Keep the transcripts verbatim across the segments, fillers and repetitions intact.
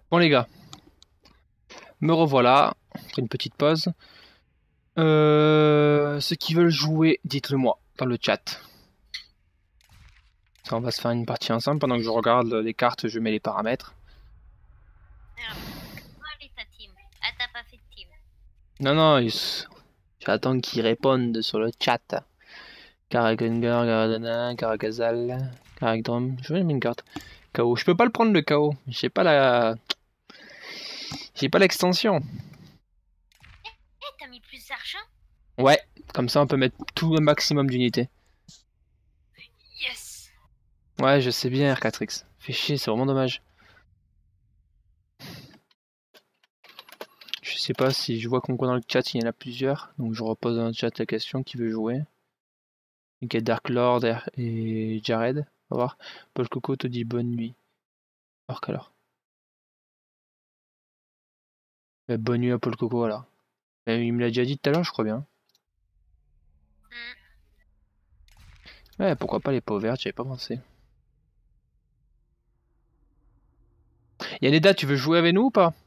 Bon les gars, me revoilà, après une petite pause. Euh, ceux qui veulent jouer, dites-le moi dans le chat. Ça, on va se faire une partie ensemble pendant que je regarde les cartes, je mets les paramètres. Alors, allez ta team. Ah, t'as pas fait de team. Non, non, ils... j'attends qu'ils répondent sur le chat. Karagungar, Garadana, Karagazal, Karagdrum, je vais mettre une carte. K O, je peux pas le prendre le K O, j'ai pas la... J'ai pas l'extension. Eh, t'as mis plus d'argent? Ouais, comme ça on peut mettre tout le maximum d'unités. Yes. Ouais, je sais bien R quatre X. Fait chier, c'est vraiment dommage. Je sais pas si je vois qu'on voit dans le chat, il y en a plusieurs. Donc je repose dans le chat la question qui veut jouer. Get Dark Lord et Jared. On va voir. Paul Coco te dit bonne nuit. Alors qu'alors. Bah, bonne nuit à Paul Coco alors. Bah, il me l'a déjà dit tout à l'heure, je crois bien. Mm. Ouais, pourquoi pas les peaux vertes, j'avais pas pensé. Yaneda, tu veux jouer avec nous ou pas?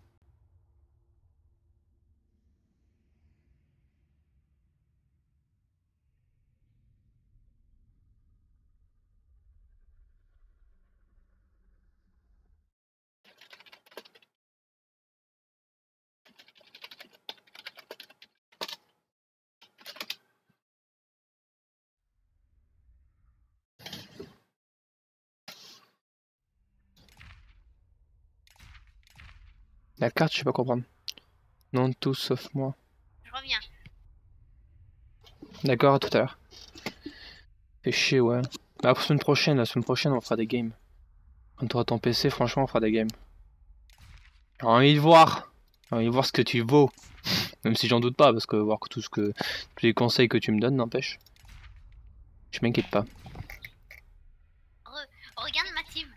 La carte, je sais pas comprendre. Non, tous sauf moi. Je reviens. D'accord, à tout à l'heure. Fait chier, ouais. La semaine prochaine, la semaine prochaine, on fera des games. Quand tu auras ton P C, franchement, on fera des games. J'ai envie de voir. J'ai envie de voir ce que tu vaux. Même si j'en doute pas, parce que voir que tout ce que tous les conseils que tu me donnes n'empêche. Je m'inquiète pas. Re regarde ma team.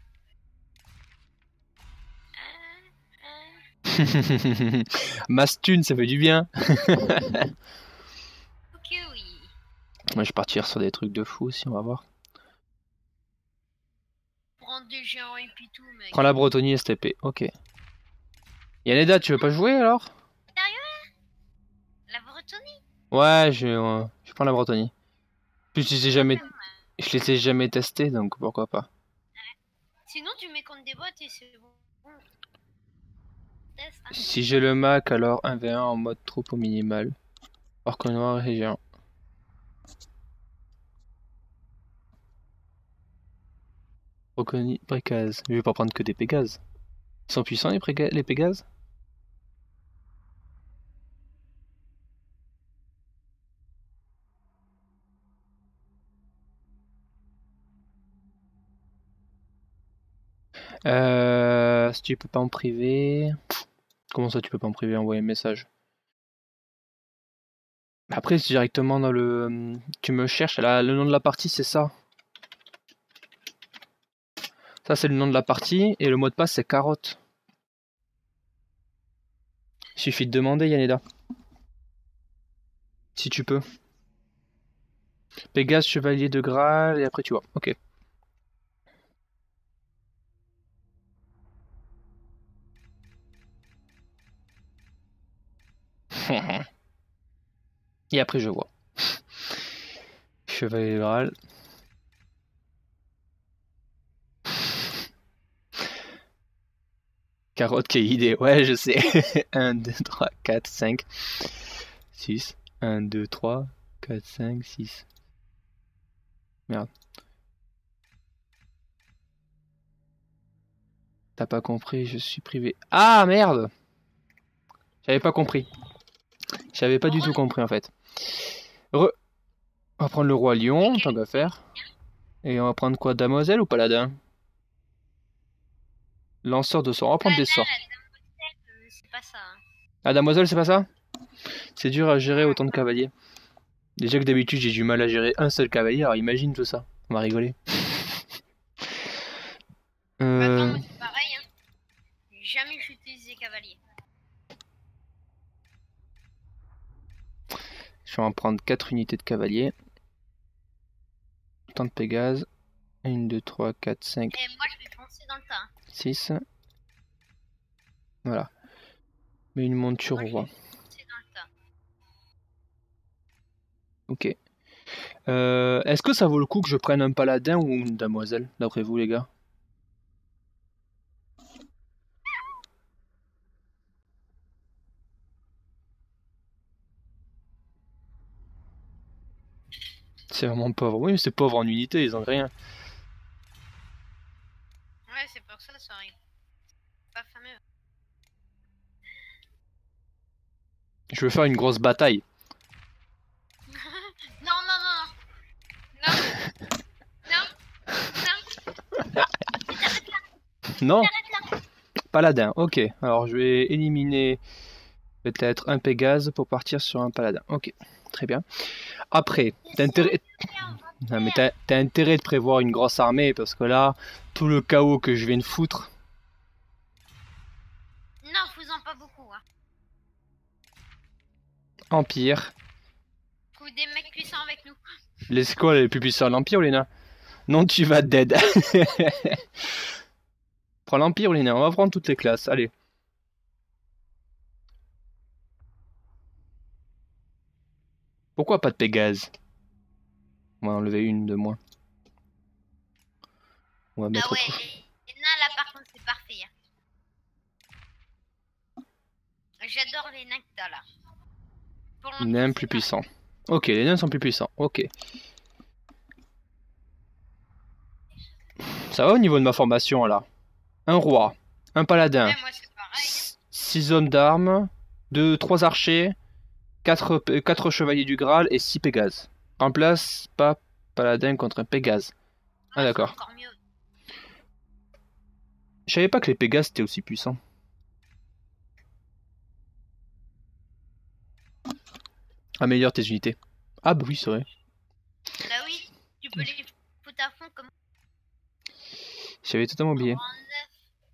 Euh, euh... Mastune, ça fait du bien. Ok, oui. Moi, je vais partir sur des trucs de fou aussi, on va voir. Prendre des géants et puis tout, mec. Prends la Bretonnie S T P, ok. Yaneda, tu veux pas jouer alors? Sérieux? La Bretonnie? Ouais, je, euh, je prends la Bretonnie. Plus je les ai jamais, je les ai jamais testés, donc pourquoi pas. Sinon, tu mets contre des bots et c'est bon. Test, hein. Si j'ai le Mac, alors un v un en mode troupe au minimal. Orque noir et géant. Reconnu Pégase. Je vais pas prendre que des Pégases. Ils sont puissants les, les Pégases? Euh, si tu peux pas en privé... Comment ça tu peux pas en privé envoyer un message? Après c'est directement dans le... Tu me cherches, là, le nom de la partie c'est ça. Ça c'est le nom de la partie et le mot de passe c'est carotte. Il suffit de demander Yaneda. Si tu peux. Pégase, chevalier de Graal et après tu vois. Ok. Et après je vois. Chevalier de Graal. Carotte, quelle idée. Ouais, je sais. un, deux, trois, quatre, cinq, six. un, deux, trois, quatre, cinq, six. Merde. T'as pas compris, je suis privé. Ah merde! J'avais pas compris. J'avais pas du tout compris en fait. Re... On va prendre le roi lion, tant qu'à faire. Et on va prendre quoi? Damoiselle ou paladin? Lanceur de sort, on va prendre des sorts. C'est pas ça. Hein. Ah, damoiselle, c'est pas ça? C'est dur à gérer autant de cavaliers. Déjà que d'habitude j'ai du mal à gérer un seul cavalier, alors imagine tout ça. On va rigoler. Euh... Bah attends, Euh... moi c'est pareil. Hein. Jamais j'utilise cavaliers. Je vais en prendre quatre unités de cavaliers. Tant de Pégase. un, deux, trois, quatre, cinq. Et moi je vais foncer dans le tas. six. Voilà. Mais une monture Moi, je roi. vais foncer dans le tas. Ok. Euh, Est-ce que ça vaut le coup que je prenne un paladin ou une damoiselle, d'après vous les gars? C'est vraiment pauvre. Oui, mais c'est pauvre en unité, ils ont rien. Ouais, c'est pour ça, ça arrive. Pas fameux. Je veux faire une grosse bataille. Non, non, non, non. Non. Non. Non. Non? Arrête là. Paladin, ok. Alors je vais éliminer peut-être un Pégase pour partir sur un paladin. Ok, très bien. Après, t'as intérêt... Non, mais t'as t'as intérêt de prévoir une grosse armée parce que là, tout le chaos que je viens de foutre. Non, vous-en pas beaucoup. Hein. Empire. Trouve des mecs puissants avec nous. Les c'est quoi les plus puissants? L'Empire ou les nains? Non, tu vas dead. Prends l'Empire ou les nains? On va prendre toutes les classes. Allez. Pourquoi pas de Pégase? On va enlever une de moins. On va mettre Ah ouais, autre. les, les nains là par contre c'est parfait. Hein. J'adore les nains que t'as là. Pour Les nains plus puissants. Ok, les nains sont plus puissants. Ok. Ça va au niveau de ma formation là? Un roi, un paladin, Ouais, moi c'est pareil. six hommes d'armes, deux, trois archers, quatre, quatre chevaliers du Graal et six Pégases. Remplace pas paladin contre un Pégase. Ah Moi, c'est d'accord. encore mieux. Je savais pas que les Pégases étaient aussi puissants. Améliore tes unités. Ah bah oui, c'est vrai. Bah oui, tu peux les foutre à fond comme J'avais totalement oublié. en neuf.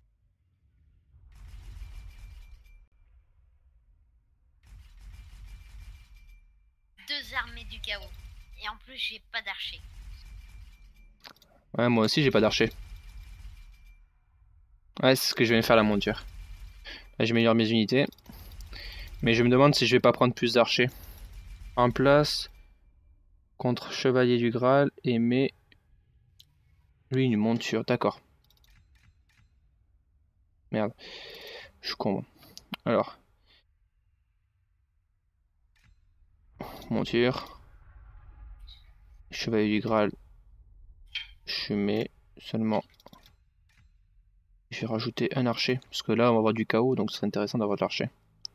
Deux armées du chaos. Et en plus j'ai pas d'archer. Ouais, moi aussi j'ai pas d'archer. Ouais, c'est ce que je viens de faire la monture. Là, j'améliore mes unités. Mais je me demande si je vais pas prendre plus d'archers. En place contre chevalier du Graal et mes... Lui, une monture, d'accord. Merde. Je suis con. Alors. Monture. Chevalier du Graal. Je mets seulement... Je vais rajouter un archer. Parce que là, on va avoir du chaos, donc ce serait intéressant d'avoir de l'archer.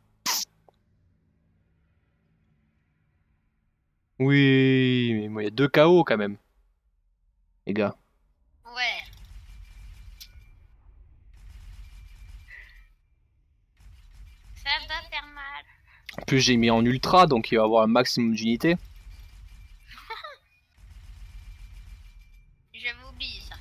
Oui, mais moi, il y a deux chaos quand même. Les gars. Ouais. Ça va faire mal. En plus, j'ai mis en ultra, donc il va y avoir un maximum d'unités. J'avais oublié ça.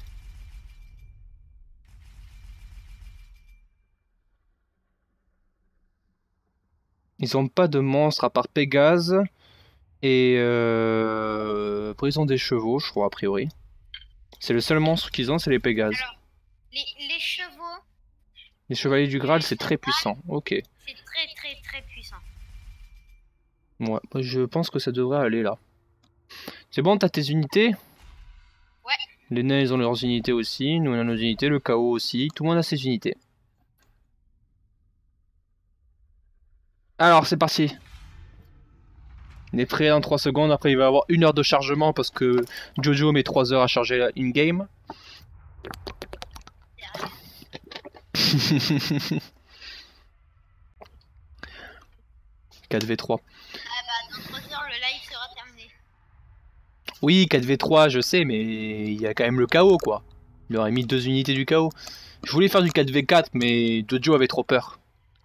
Ils ont pas de monstres à part Pégase. Et euh... après, ils ont des chevaux, je crois, a priori. C'est le seul monstre qu'ils ont, c'est les Pégases. Alors, les, les chevaux, Les chevaliers du Graal, c'est très puissant. Ok. c'est très très très puissant. Ouais, je pense que ça devrait aller là. C'est bon, t'as tes unités? Ouais. Les nains, ils ont leurs unités aussi. Nous, on a nos unités. Le chaos aussi. Tout le monde a ses unités. Alors, c'est parti. Il est prêt dans trois secondes. Après, il va avoir une heure de chargement parce que Jojo met trois heures à charger la in-game. quatre v trois. Ah bah dans trois heures le live sera terminé. Oui, quatre v trois, je sais, mais il y a quand même le chaos, quoi. Il aurait mis deux unités du chaos. Je voulais faire du quatre v quatre, mais Jojo avait trop peur.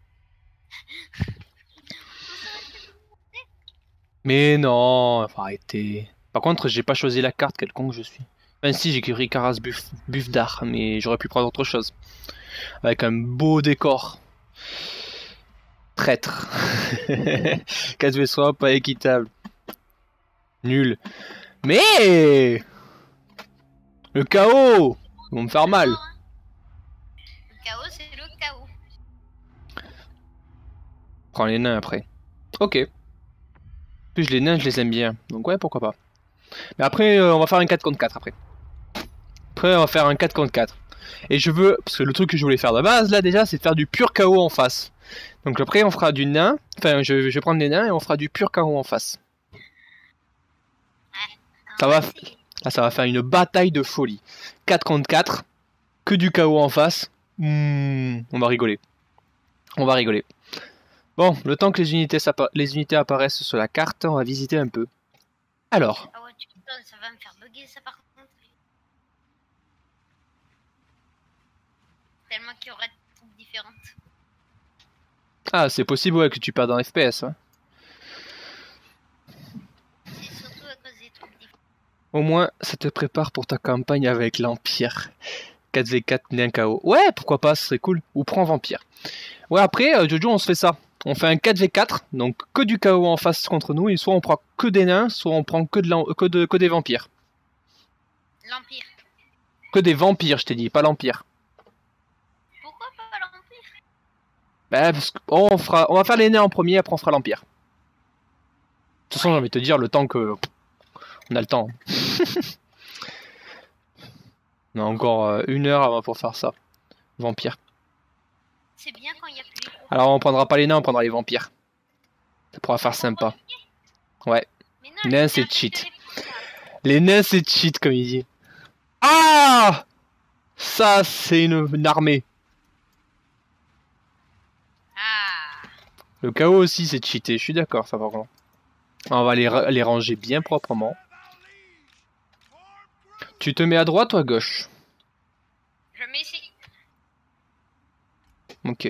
Mais non, faut arrêter. Par contre, j'ai pas choisi la carte, quel con que je suis. Enfin si, j'ai écrit Caras Buff, Buff d'art, mais j'aurais pu prendre autre chose. Avec un beau décor. Traître. quatre v trois, pas équitable. Nul. Mais le chaos, ils vont me faire mal. Le chaos c'est le chaos. prends les nains après. Ok. En plus les nains je les aime bien. Donc ouais pourquoi pas. Mais après euh, on va faire un quatre contre quatre après. Après on va faire un quatre contre quatre. Et je veux, parce que le truc que je voulais faire de base là déjà c'est de faire du pur K O en face. Donc après on fera du nain, enfin je, je vais prendre les nains et on fera du pur K O en face. Ça va, là ça va faire une bataille de folie. quatre contre quatre, que du K O en face. Mmh, on va rigoler. On va rigoler. Bon, le temps que les unités, les unités apparaissent sur la carte, on va visiter un peu. Alors. Ah ouais, tu m'étonnes, ça va me faire bugger ça par contre. Tellement qu'il y aurait des troupes différentes. Ah, c'est possible ouais, que tu perdes en F P S. Ouais. C'est surtout à cause des troupes différentes. Au moins, ça te prépare pour ta campagne avec l'Empire. quatre v quatre, nain K O. Ouais, pourquoi pas, ce serait cool. Ou prends Vampire. Ouais, après, euh, Jojo, on se fait ça. On fait un quatre v quatre, donc que du K O en face contre nous, et soit on prend que des nains, soit on prend que, de que, de, que des vampires. L'Empire. Que des vampires, je t'ai dit, pas l'Empire. Pourquoi pas l'Empire? Bah, parce qu'on fera, on va faire les nains en premier, après on fera l'Empire. De toute façon, j'ai envie de te dire, le temps que... On a le temps. On a encore euh, une heure avant pour faire ça. Vampire. C'est bien quand il y a plus. Alors on prendra pas les nains, on prendra les vampires. Ça pourra faire sympa. Ouais. Mais non, nains c'est cheat. Les nains c'est cheat comme il dit. Ah, ça c'est une, une armée. Ah. Le chaos aussi c'est cheaté, je suis d'accord ça par contre. On va les, les ranger bien proprement. Tu te mets à droite ou à gauche? Je mets ici. Ok.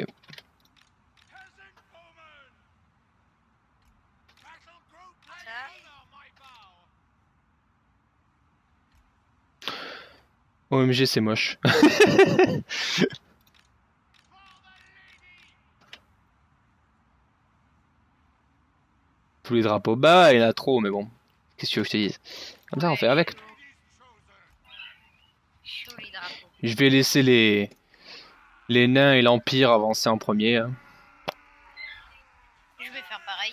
O M G c'est moche. Tous les drapeaux bas, il y en a trop, mais bon. Qu'est-ce que tu veux que je te dise? Comme ça on fait avec. Je vais laisser les les nains et l'Empire avancer en premier. Hein. Je vais faire pareil.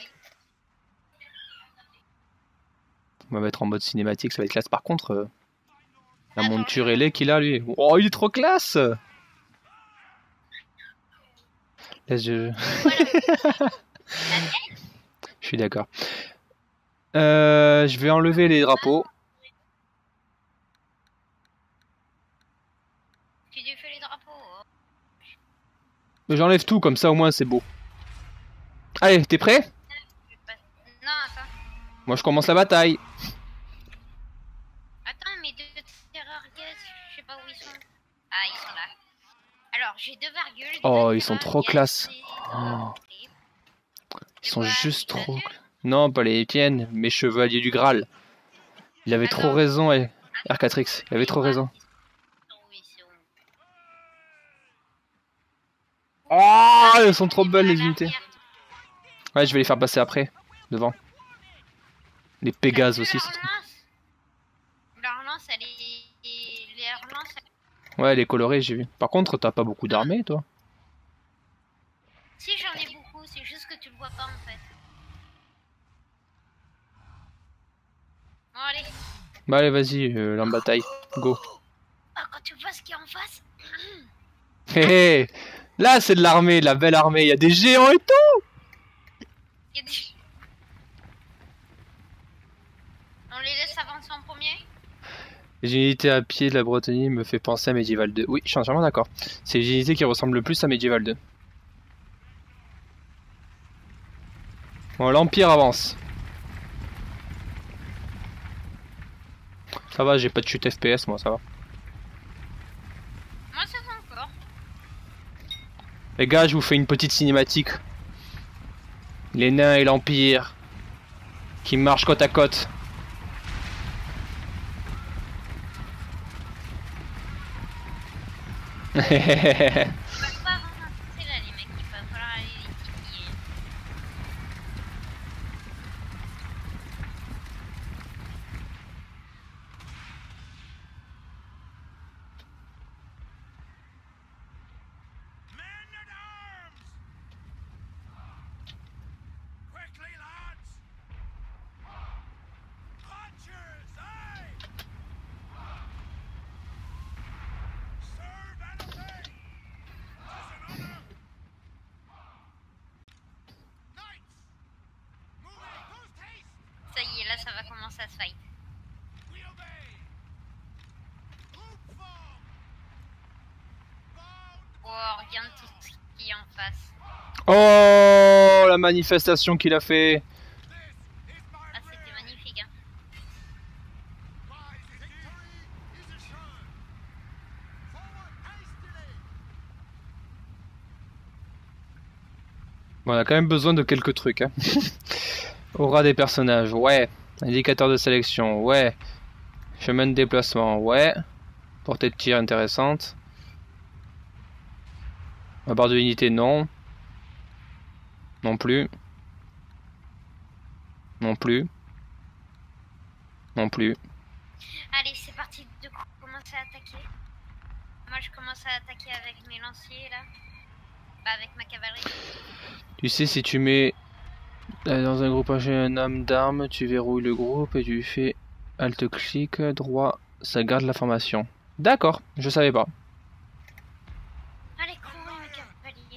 On va mettre en mode cinématique, ça va être classe. Par contre, euh, la monture ailée qu'il a lui. Oh, il est trop classe! Laisse je... je suis d'accord. Euh, je vais enlever les drapeaux. Tu défais les drapeaux. Mais j'enlève tout, comme ça au moins c'est beau. Allez, t'es prêt? Non, attends. Moi je commence la bataille. Attends, mes deux terreur guests, je sais pas où ils sont. Ah, ils sont là. Alors, j'ai deux virgules. Oh, ils sont trop classe. Oh. Ils sont juste trop... Non, pas les tiennes, mes chevaliers du Graal. Il avait trop raison, R quatre X. Il avait trop raison. Oh, elles sont trop belles les unités. Ouais, je vais les faire passer après, devant. Les Pégases aussi, c'est trop... Ouais, elle est colorée, j'ai vu. Par contre, t'as pas beaucoup d'armées, toi? Si, j'en ai beaucoup, c'est juste que tu le vois pas en fait. Bon, allez. Bah, allez, vas-y, euh, en bataille. Go. Ah, quand tu vois ce qu'il y a en face. Hé hé. Là, c'est de l'armée, de la belle armée. Il y a des géants et tout. Il y a des... On les laisse avancer en premier? Les unités à pied de la Bretonnie me fait penser à Medieval deux. Oui, je suis entièrement d'accord. C'est les unités qui ressemblent le plus à Medieval deux. Bon, l'Empire avance. Ça va, j'ai pas de chute F P S, moi, ça va. Moi, ça va encore. Les gars, je vous fais une petite cinématique. Les nains et l'Empire qui marchent côte à côte. Hehehehe. regarde tout ce qui est en face. Oh, la manifestation qu'il a fait. Ah, c'était magnifique. Hein. Bon, on a quand même besoin de quelques trucs. Hein. Aura des personnages, ouais. Indicateur de sélection, ouais. Chemin de déplacement, ouais. Portée de tir intéressante. La barre de unité, non. Non plus. Non plus. Non plus. Allez, c'est parti de commencer à attaquer. Moi, je commence à attaquer avec mes lanciers, là. Bah, avec ma cavalerie. Tu sais, si tu mets dans un groupe un homme d'armes, tu verrouilles le groupe et tu fais alt-clic droit, ça garde la formation. D'accord, je savais pas. Allez, courez, mes cavaliers.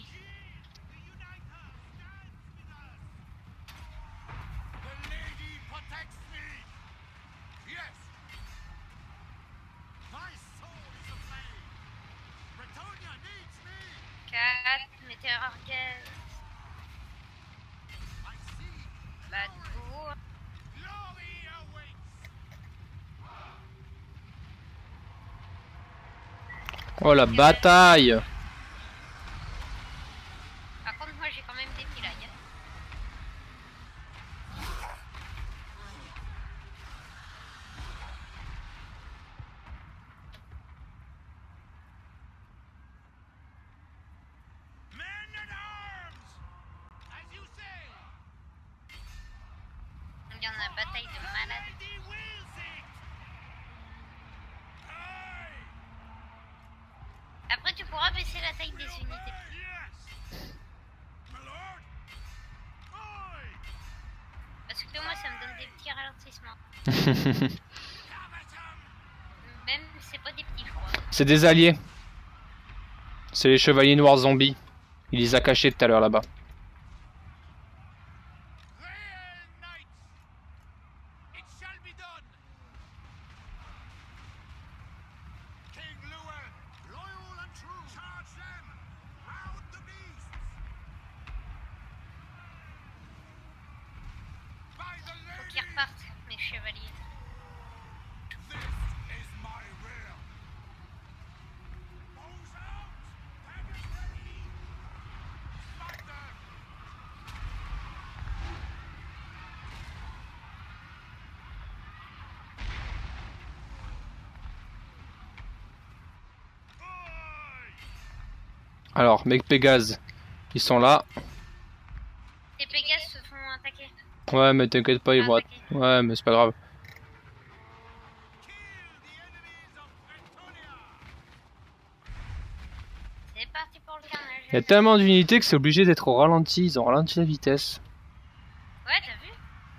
quatre, météore gaz. Bah, go. Oh la bataille! Par contre, moi j'ai quand même des pilailles. Il y en a bataille de malade. Après, tu pourras baisser la taille des unités. Parce que moi, ça me donne des petits ralentissements. Même, c'est pas des petits, je crois. C'est des alliés. C'est les chevaliers noirs zombies. Il les a cachés tout à l'heure là-bas. Faut qu'ils repartent, mes chevaliers. Alors, mec Pégase, ils sont là. Les Pégases se font attaquer. Ouais, mais t'inquiète pas, ils vont... Attaquer. Ouais, mais c'est pas grave. C'est parti pour le carnage. Il y a tellement d'unités que c'est obligé d'être au ralenti. Ils ont ralenti la vitesse. Ouais, t'as vu?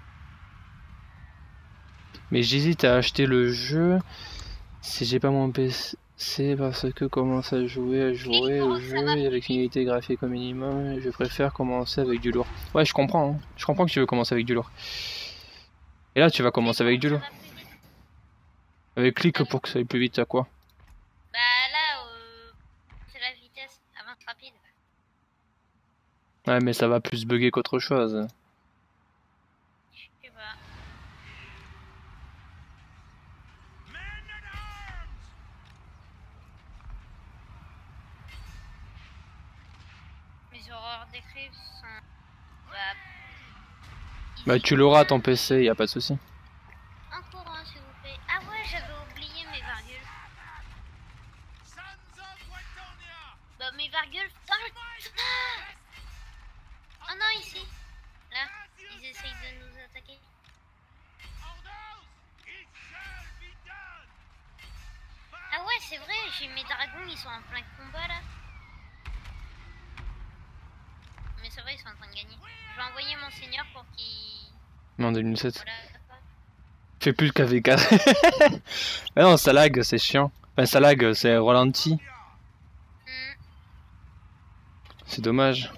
Mais j'hésite à acheter le jeu si j'ai pas mon P C parce que commence à jouer, à jouer au jeu et avec une unité graphique au minimum, je préfère commencer avec du lourd. Ouais, je comprends. Hein. Je comprends que tu veux commencer avec du lourd. Et là, tu vas commencer avec du lourd. Avec clic pour que ça aille plus vite à quoi? Bah là, euh, c'est la vitesse, avance rapide. Ouais, mais ça va plus bugger qu'autre chose. Je sais pas. Mes horreurs d'écrits sont... Bah... Bah, tu l'auras à ton P C, y a pas de souci. En courant, s'il vous plaît. Ah ouais, j'avais oublié mes virgules. Bah, mes virgules... Ah, oh non, ici. Là, ils essayent de nous attaquer. Ah ouais, c'est vrai, j'ai mes dragons, ils sont en plein combat, là. Mais c'est vrai, ils sont en train de gagner. Je vais envoyer mon seigneur pour qu'il... Mais en deux mille sept. Voilà. Fais plus le K V quatre. Ah non, ça lag, c'est chiant. Enfin, ça lag, c'est ralenti. Hmm. C'est dommage.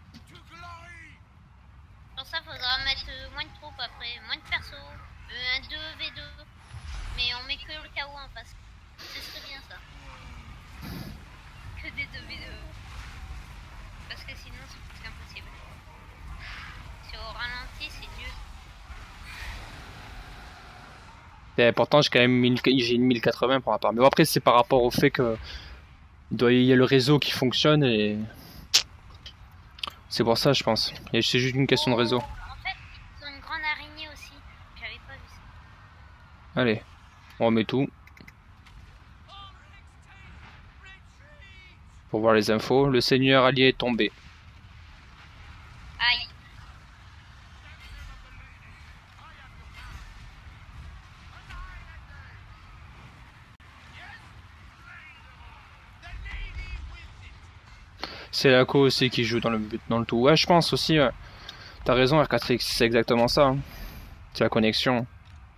Pour ça, faudra mettre euh, moins de troupes après, moins de persos. Euh, un, deux Et pourtant, j'ai quand même mille j'ai une mille quatre-vingts pour ma part. Mais bon, après, c'est par rapport au fait que il doit y a le réseau qui fonctionne et c'est pour ça, je pense. Et c'est juste une question de réseau. Oh, en fait, ils ont une grande araignée aussi. J'avais pas vu ça. Allez, on remet tout. Pour voir les infos, le seigneur allié est tombé. Aïe. C'est Laco aussi qui joue dans le but, dans le tout. Ouais, je pense aussi. Ouais. T'as raison, R quatre X, c'est exactement ça. Hein. C'est la connexion.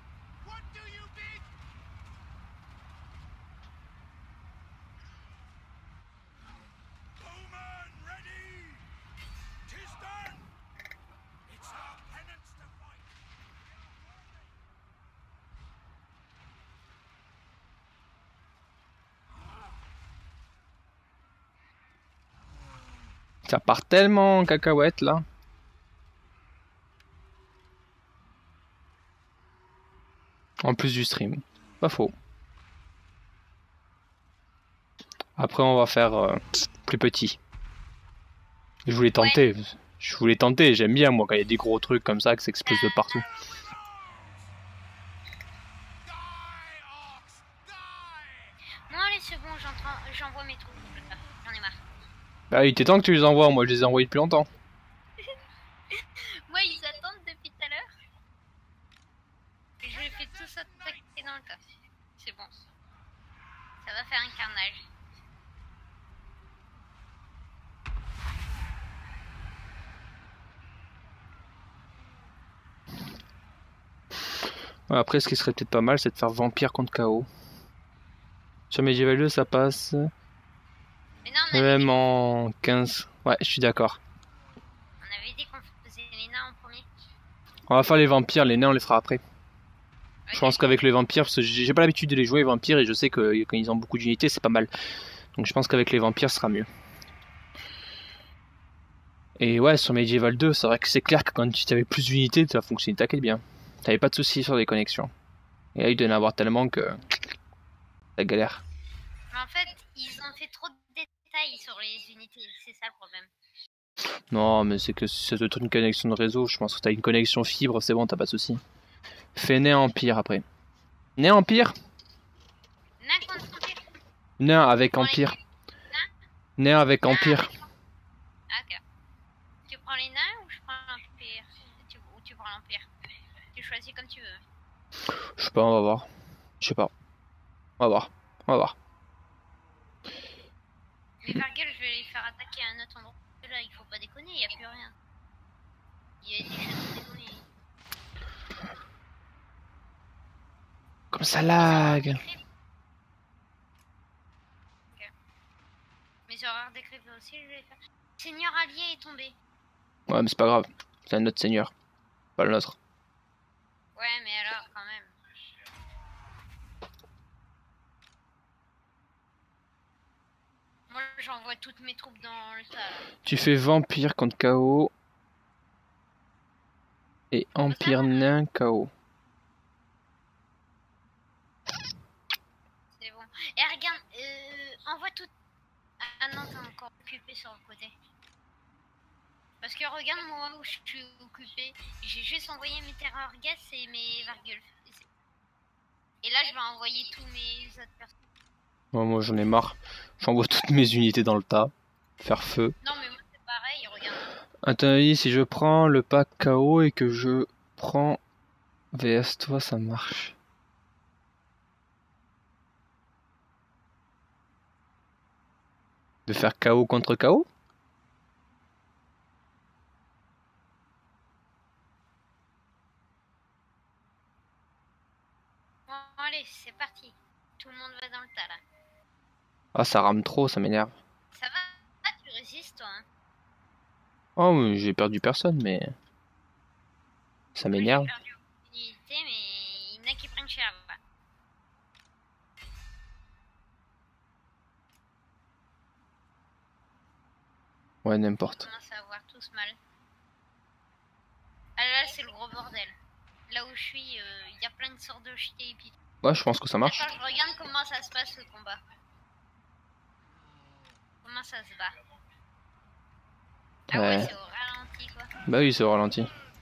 Ça part tellement en cacahuète là. En plus du stream. Pas faux. Après, on va faire euh, plus petit. Je voulais tenter. Ouais. Je voulais tenter. J'aime bien, moi, quand il y a des gros trucs comme ça, que ça explose de partout. Non, allez, c'est bon, j'envoie mes troupes. J'en ai marre. Bah, il était temps que tu les envoies. Moi, je les ai envoyés depuis longtemps. Moi, ils attendent depuis tout à l'heure. Je les fais tous attaquer dans le tas. C'est bon. Ça va faire un carnage. Ouais, après, ce qui serait peut-être pas mal, c'est de faire vampire contre K O. Sur Medieval deux, ça passe. Mais non, même en quinze. Ouais, je suis d'accord. On avait dit qu'on faisait les nains en premier. On va faire les vampires, les nains on les fera après. Okay. Je pense qu'avec les vampires, parce que j'ai pas l'habitude de les jouer les vampires et je sais que quand ils ont beaucoup d'unités, c'est pas mal. Donc je pense qu'avec les vampires, ce sera mieux. Et ouais, sur Medieval deux, c'est vrai que c'est clair que quand tu avais plus d'unités, ça fonctionnait taquet bien. T'avais pas de soucis sur les connexions. Et là, il doit y en avoir tellement que. La galère. Mais en fait, ils ont fait trop de détails sur les unités, c'est ça le problème. Non, mais c'est que ça doit être une connexion de réseau. Je pense que t'as une connexion fibre, c'est bon, t'as pas de soucis. Fais nain empire après. Nain empire Nain contre empire. Nain avec pour empire. Nain Nain avec nain empire. Avec... Ah, ok. Tu prends les nains ou je prends l'empire tu... Ou tu prends l'empire. Tu choisis comme tu veux. Je sais pas, on va voir. Je sais pas. On va voir. On va voir. Mais Vargul, je vais les faire attaquer à un autre endroit. Là, il faut pas déconner, il n'y a plus rien. Il y a des choses à déconner. Comme ça lag. Okay. Mes horaires d'écrire aussi, je vais les faire. Seigneur allié est tombé. Ouais, mais c'est pas grave. C'est un autre seigneur. Pas le nôtre. Ouais, mais alors, quand même. Moi, j'envoie toutes mes troupes dans le tas. Tu fais vampire contre K O. Et empire nain K O. C'est bon. Et regarde, euh, envoie tout. Ah non, t'es encore occupé sur le côté. Parce que regarde moi où je suis occupé. J'ai juste envoyé mes terreurs gas et mes Vargulf. Et là, je vais envoyer tous mes autres personnes. Ouais, moi j'en ai marre. J'envoie toutes mes unités dans le tas. Faire feu. Non, mais moi c'est pareil, regarde. Attends, si je prends le pack K O et que je prends V S toi, ça marche. De faire K O contre K O? Bon, allez, c'est parti. Tout le monde va dans le tas là. Ah, ça rame trop, ça m'énerve. Ça va? Ah, tu résistes toi, hein? Oh, mais j'ai perdu personne, mais. Ça m'énerve. J'ai perdu aucune unité, mais il y en a qui prennent cher là. Ouais, n'importe. On commence à avoir tous mal. Ah là, c'est le gros bordel. Là là où je suis, il euh, y a plein de sortes de chiens et puis... Ouais, je pense que ça marche. Attends, je regarde comment ça se passe le combat. Comment ça se bat. Ah ouais, Ouais. c'est au ralenti quoi. Bah oui, c'est au ralenti.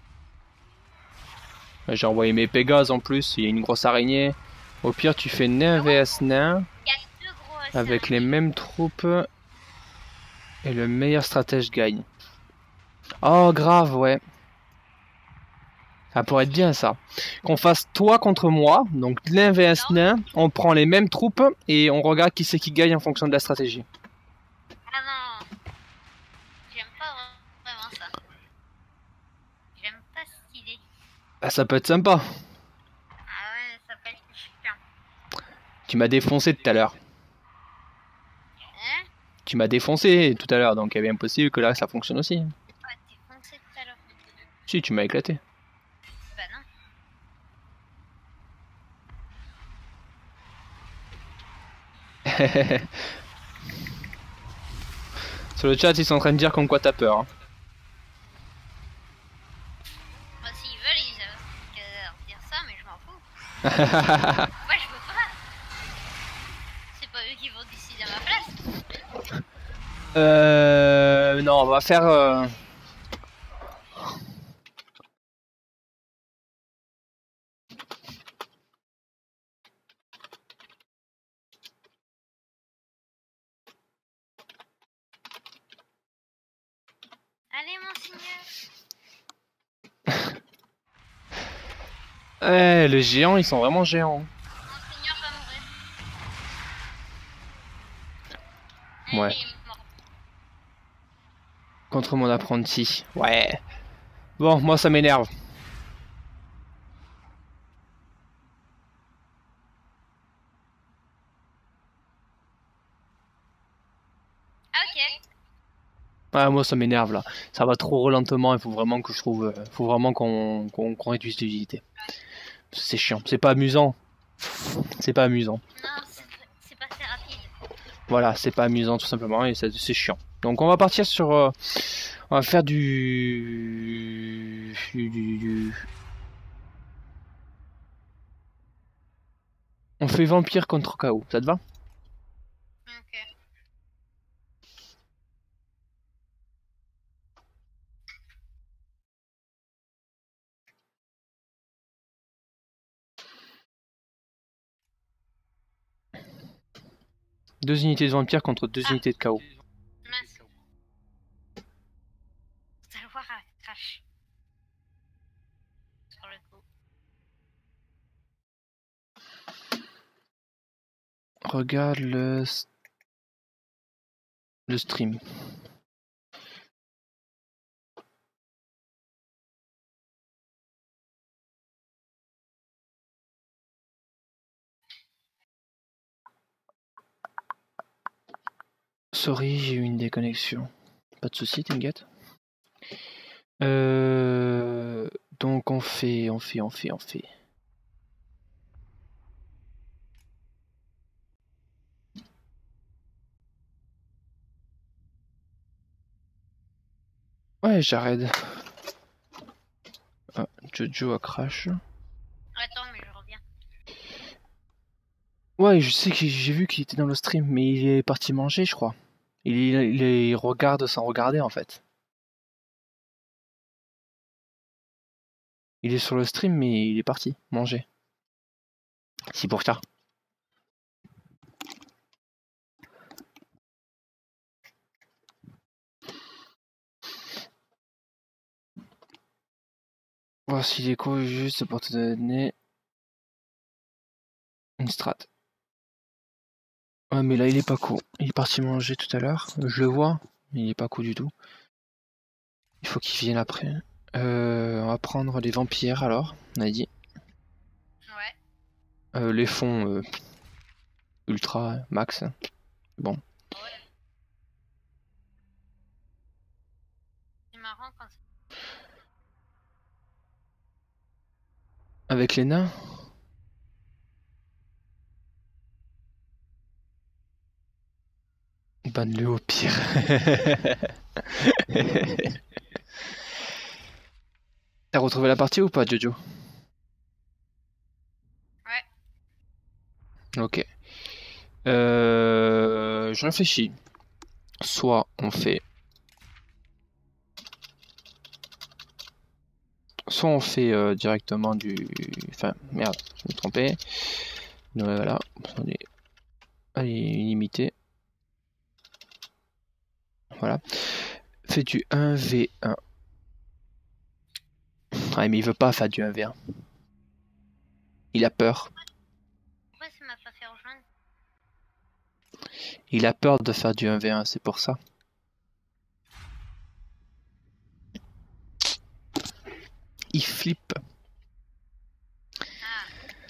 J'ai envoyé mes Pégases en plus, il y a une grosse araignée. Au pire, tu fais nain vs nain. Il y a deux gros Avec les mêmes troupes. Et le meilleur stratège gagne. Oh, grave, ouais. Ça pourrait être bien ça. Qu'on fasse toi contre moi, donc nain vs nain. On prend les mêmes troupes et on regarde qui c'est qui gagne en fonction de la stratégie. Ah non. J'aime pas vraiment ça. J'aime pas cette idée. Ah, ça peut être sympa. Ah ouais, ça peut être chiant. Tu m'as défoncé tout à l'heure. Hein? Tu m'as défoncé tout à l'heure, donc il est bien possible que là ça fonctionne aussi. Ah, défoncé tout à l'heure. Si, tu m'as éclaté. Bah non. Sur le chat, ils sont en train de dire comme quoi t'as peur. Hein. Moi, s'ils veulent, ils peuvent dire ça, mais je m'en fous. Moi, je veux pas. C'est pas eux qui vont décider à ma place. Euh... Non, on va faire... Euh... Allez, monseigneur. Eh, les géants, ils sont vraiment géants. Monseigneur va mourir. Ouais. Il est mort. Contre mon apprenti. Ouais. Bon, moi ça m'énerve. Ah, ok. Ah, moi ça m'énerve là. Ça va trop lentement, il faut vraiment que je trouve... euh, faut vraiment qu'on qu'on qu'on réduise l'utilité. C'est chiant, c'est pas amusant. C'est pas amusant. Non, c'est pas assez rapide. Voilà, c'est pas amusant tout simplement et c'est chiant. Donc on va partir sur... Euh, on va faire du... du, du, du... On fait vampire contre chaos, ça te va? Ok. Deux unités de vampire contre deux Ah. unités de chaos. Mince. Vous allez voir, elle crache. Sur le coup. Regarde le... le stream. Sorry, j'ai eu une déconnexion. Pas de soucis, t'inquiète. Euh... Donc on fait, on fait, on fait, on fait. Ouais, j'arrête. Ah, Jojo a crash. Attends, mais je reviens. Ouais, je sais que j'ai vu qu'il était dans le stream, mais il est parti manger, je crois. Il, il, il regarde sans regarder, en fait. Il est sur le stream, mais il est parti manger. C'est pour ça. Voici l'écho juste pour te donner une strat. Ouais, mais là, il est pas cool. Il est parti manger tout à l'heure. Je le vois, mais il est pas cool du tout. Il faut qu'il vienne après. Euh, on va prendre les vampires, alors, on a dit. Ouais. Euh, les fonds euh, ultra max. Bon. Ouais. C'est marrant quand c'est... Avec les nains. Banne-le au pire. T'as retrouvé la partie ou pas, Jojo? Ok. Euh, je réfléchis. Soit on fait... Soit on fait euh, directement du... Enfin, merde, je me suis trompé. Ouais, voilà. On est... Allez, illimité. Voilà. Fais du un v un. Ouais, mais il veut pas faire du un v un. Il a peur. Pourquoi ça m'a pas fait rejoindre? Il a peur de faire du un v un, c'est pour ça. Il flippe. Ah,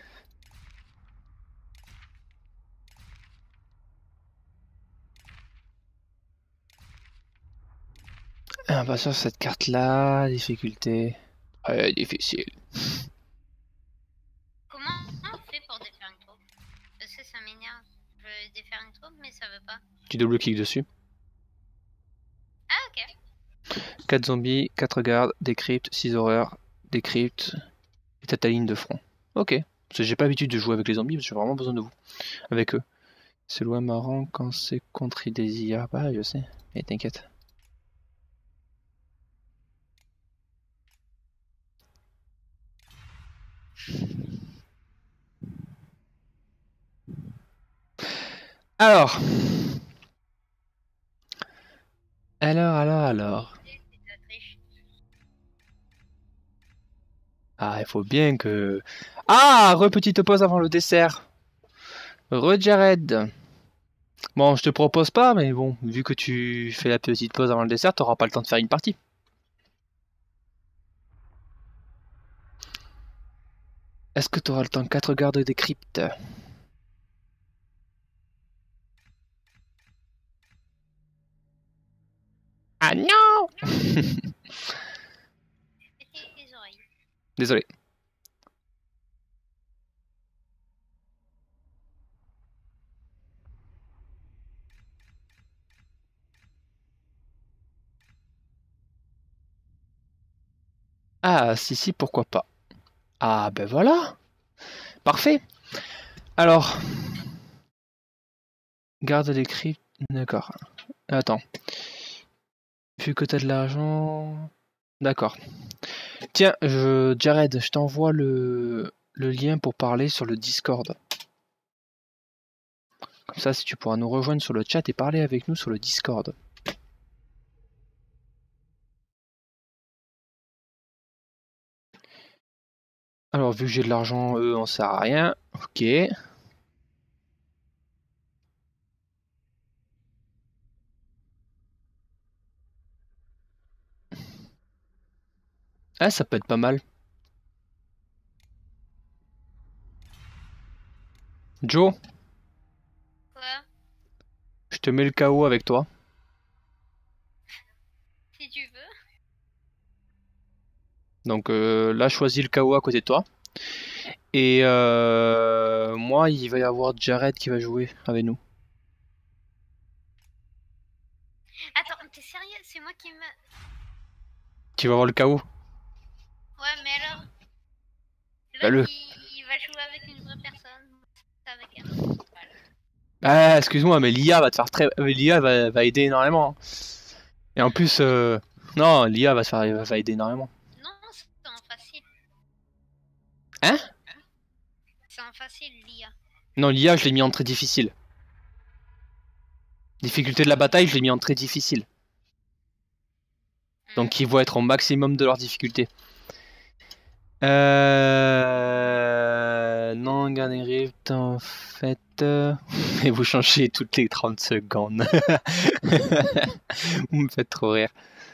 Ah bah sur cette carte-là, difficulté. Ouais, difficile. comment on fait pour défaire une troupe? Parce que ça m'énerve. Je veux défaire une troupe, mais ça veut pas. Tu double-cliques dessus. Ah, ok. quatre zombies, quatre gardes, décrypte, six horreurs, décrypte, et t'as ta ligne de front. Ok. Parce que j'ai pas l'habitude de jouer avec les zombies, parce que j'ai vraiment besoin de vous. Avec eux. C'est loin marrant quand c'est contre des I A. Bah, je sais. Mais t'inquiète. Alors. Alors, alors, alors. C'est la triche. Ah, il faut bien que... Ah, re-petite pause avant le dessert. Re-Jared. Bon, je te propose pas, mais bon, vu que tu fais la petite pause avant le dessert, t'auras pas le temps de faire une partie. Est-ce que t'auras le temps? Quatre gardes des cryptes. Ah non. Mettez les oreilles. Désolé. Ah, si, si, pourquoi pas. Ah, ben voilà. Parfait. Alors. Garde les cryptes. D'accord. Attends. Vu que t'as de l'argent... D'accord. Tiens, je... Jared, je t'envoie le... le lien pour parler sur le Discord. Comme ça, si tu pourras nous rejoindre sur le chat et parler avec nous sur le Discord. Alors, vu que j'ai de l'argent, eux, on sert à rien. Ok. Ah, ça peut être pas mal. Joe, Quoi? je te mets le K O avec toi. Si tu veux. Donc euh, là, choisis le K O à côté de toi. Et euh, moi, il va y avoir Jared qui va jouer avec nous. Attends, t'es sérieux? C'est moi qui me... Tu vas avoir le K O. Ouais, mais alors... Bah, L'autre, le. il... il va jouer avec une vraie personne. C'est avec un autre. Voilà. Ah, excuse-moi, mais l'I A va te faire très. L'I A va, va aider énormément. Et en plus, euh... non, l'I A va, se faire... va aider énormément. Non, c'est en facile. Hein? C'est en facile, l'I A. Non, l'I A, je l'ai mis en très difficile. Difficulté de la bataille, je l'ai mis en très difficile. Donc ils vont être au maximum de leur difficulté. Euh... Non, regardez, Rift, en fait... euh, Et vous changez toutes les trente secondes. Vous me faites trop rire.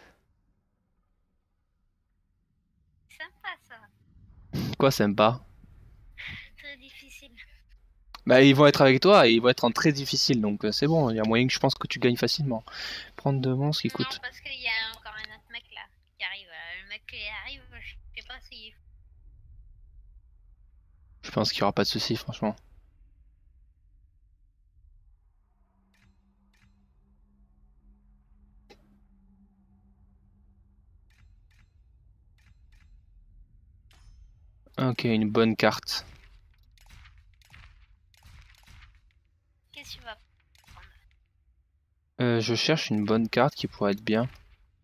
Sympa, ça. Quoi, sympa? Très difficile. Bah, ils vont être avec toi et ils vont être en très difficile, donc euh, c'est bon, il y a moyen que je pense que tu gagnes facilement. Prendre de monstres qui Non, coûte. parce qu'il y a encore un autre mec, là, qui arrive. Euh, Le mec qui arrive, je sais pas si... Je pense qu'il n'y aura pas de soucis, franchement. Ok, une bonne carte. Euh, je cherche une bonne carte qui pourrait être bien.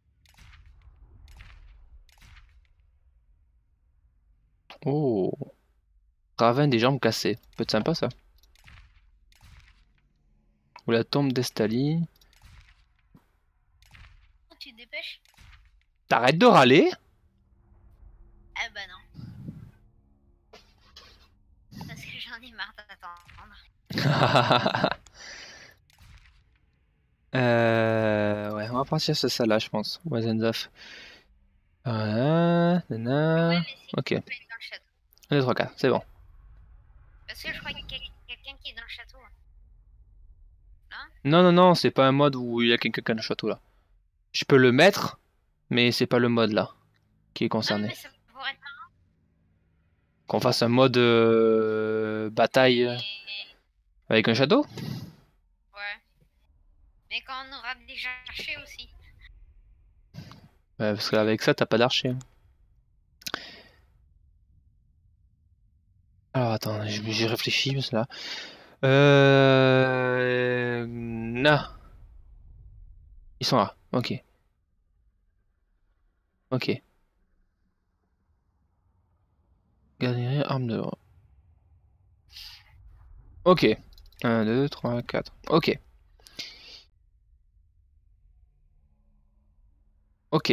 Oh, Ravin des jambes cassées. Peut être sympa ça. Ou la tombe d'Estali. Tu te dépêches? T'arrêtes de râler? Ah bah non. Parce que j'en ai marre d'attendre. euh, ouais, on va partir sur ça là, je pense. Wazenzaf. Voilà, nana. Ouais, mais c'est Ok. qui peut être dans le château. un, deux, trois, quatre, c'est bon. Parce que je crois qu'il y a quelqu'un qui est dans le château. Non, non, non, c'est pas un mode où il y a quelqu'un dans le château là. Je peux le mettre, mais c'est pas le mode là qui est Non, concerné. mais ça pourrait être marrant. Qu'on fasse un mode euh, bataille euh, Mais... avec un château? Ouais. Mais quand on aura déjà cherché aussi. Ouais, parce qu'avec ça, t'as pas d'archer. Alors attends, j'ai j'ai réfléchi, parce que là. Euh... Non. Ils sont là, ok. Ok. Galerie, arme de... Ok. un, deux, trois, quatre. Ok. Ok.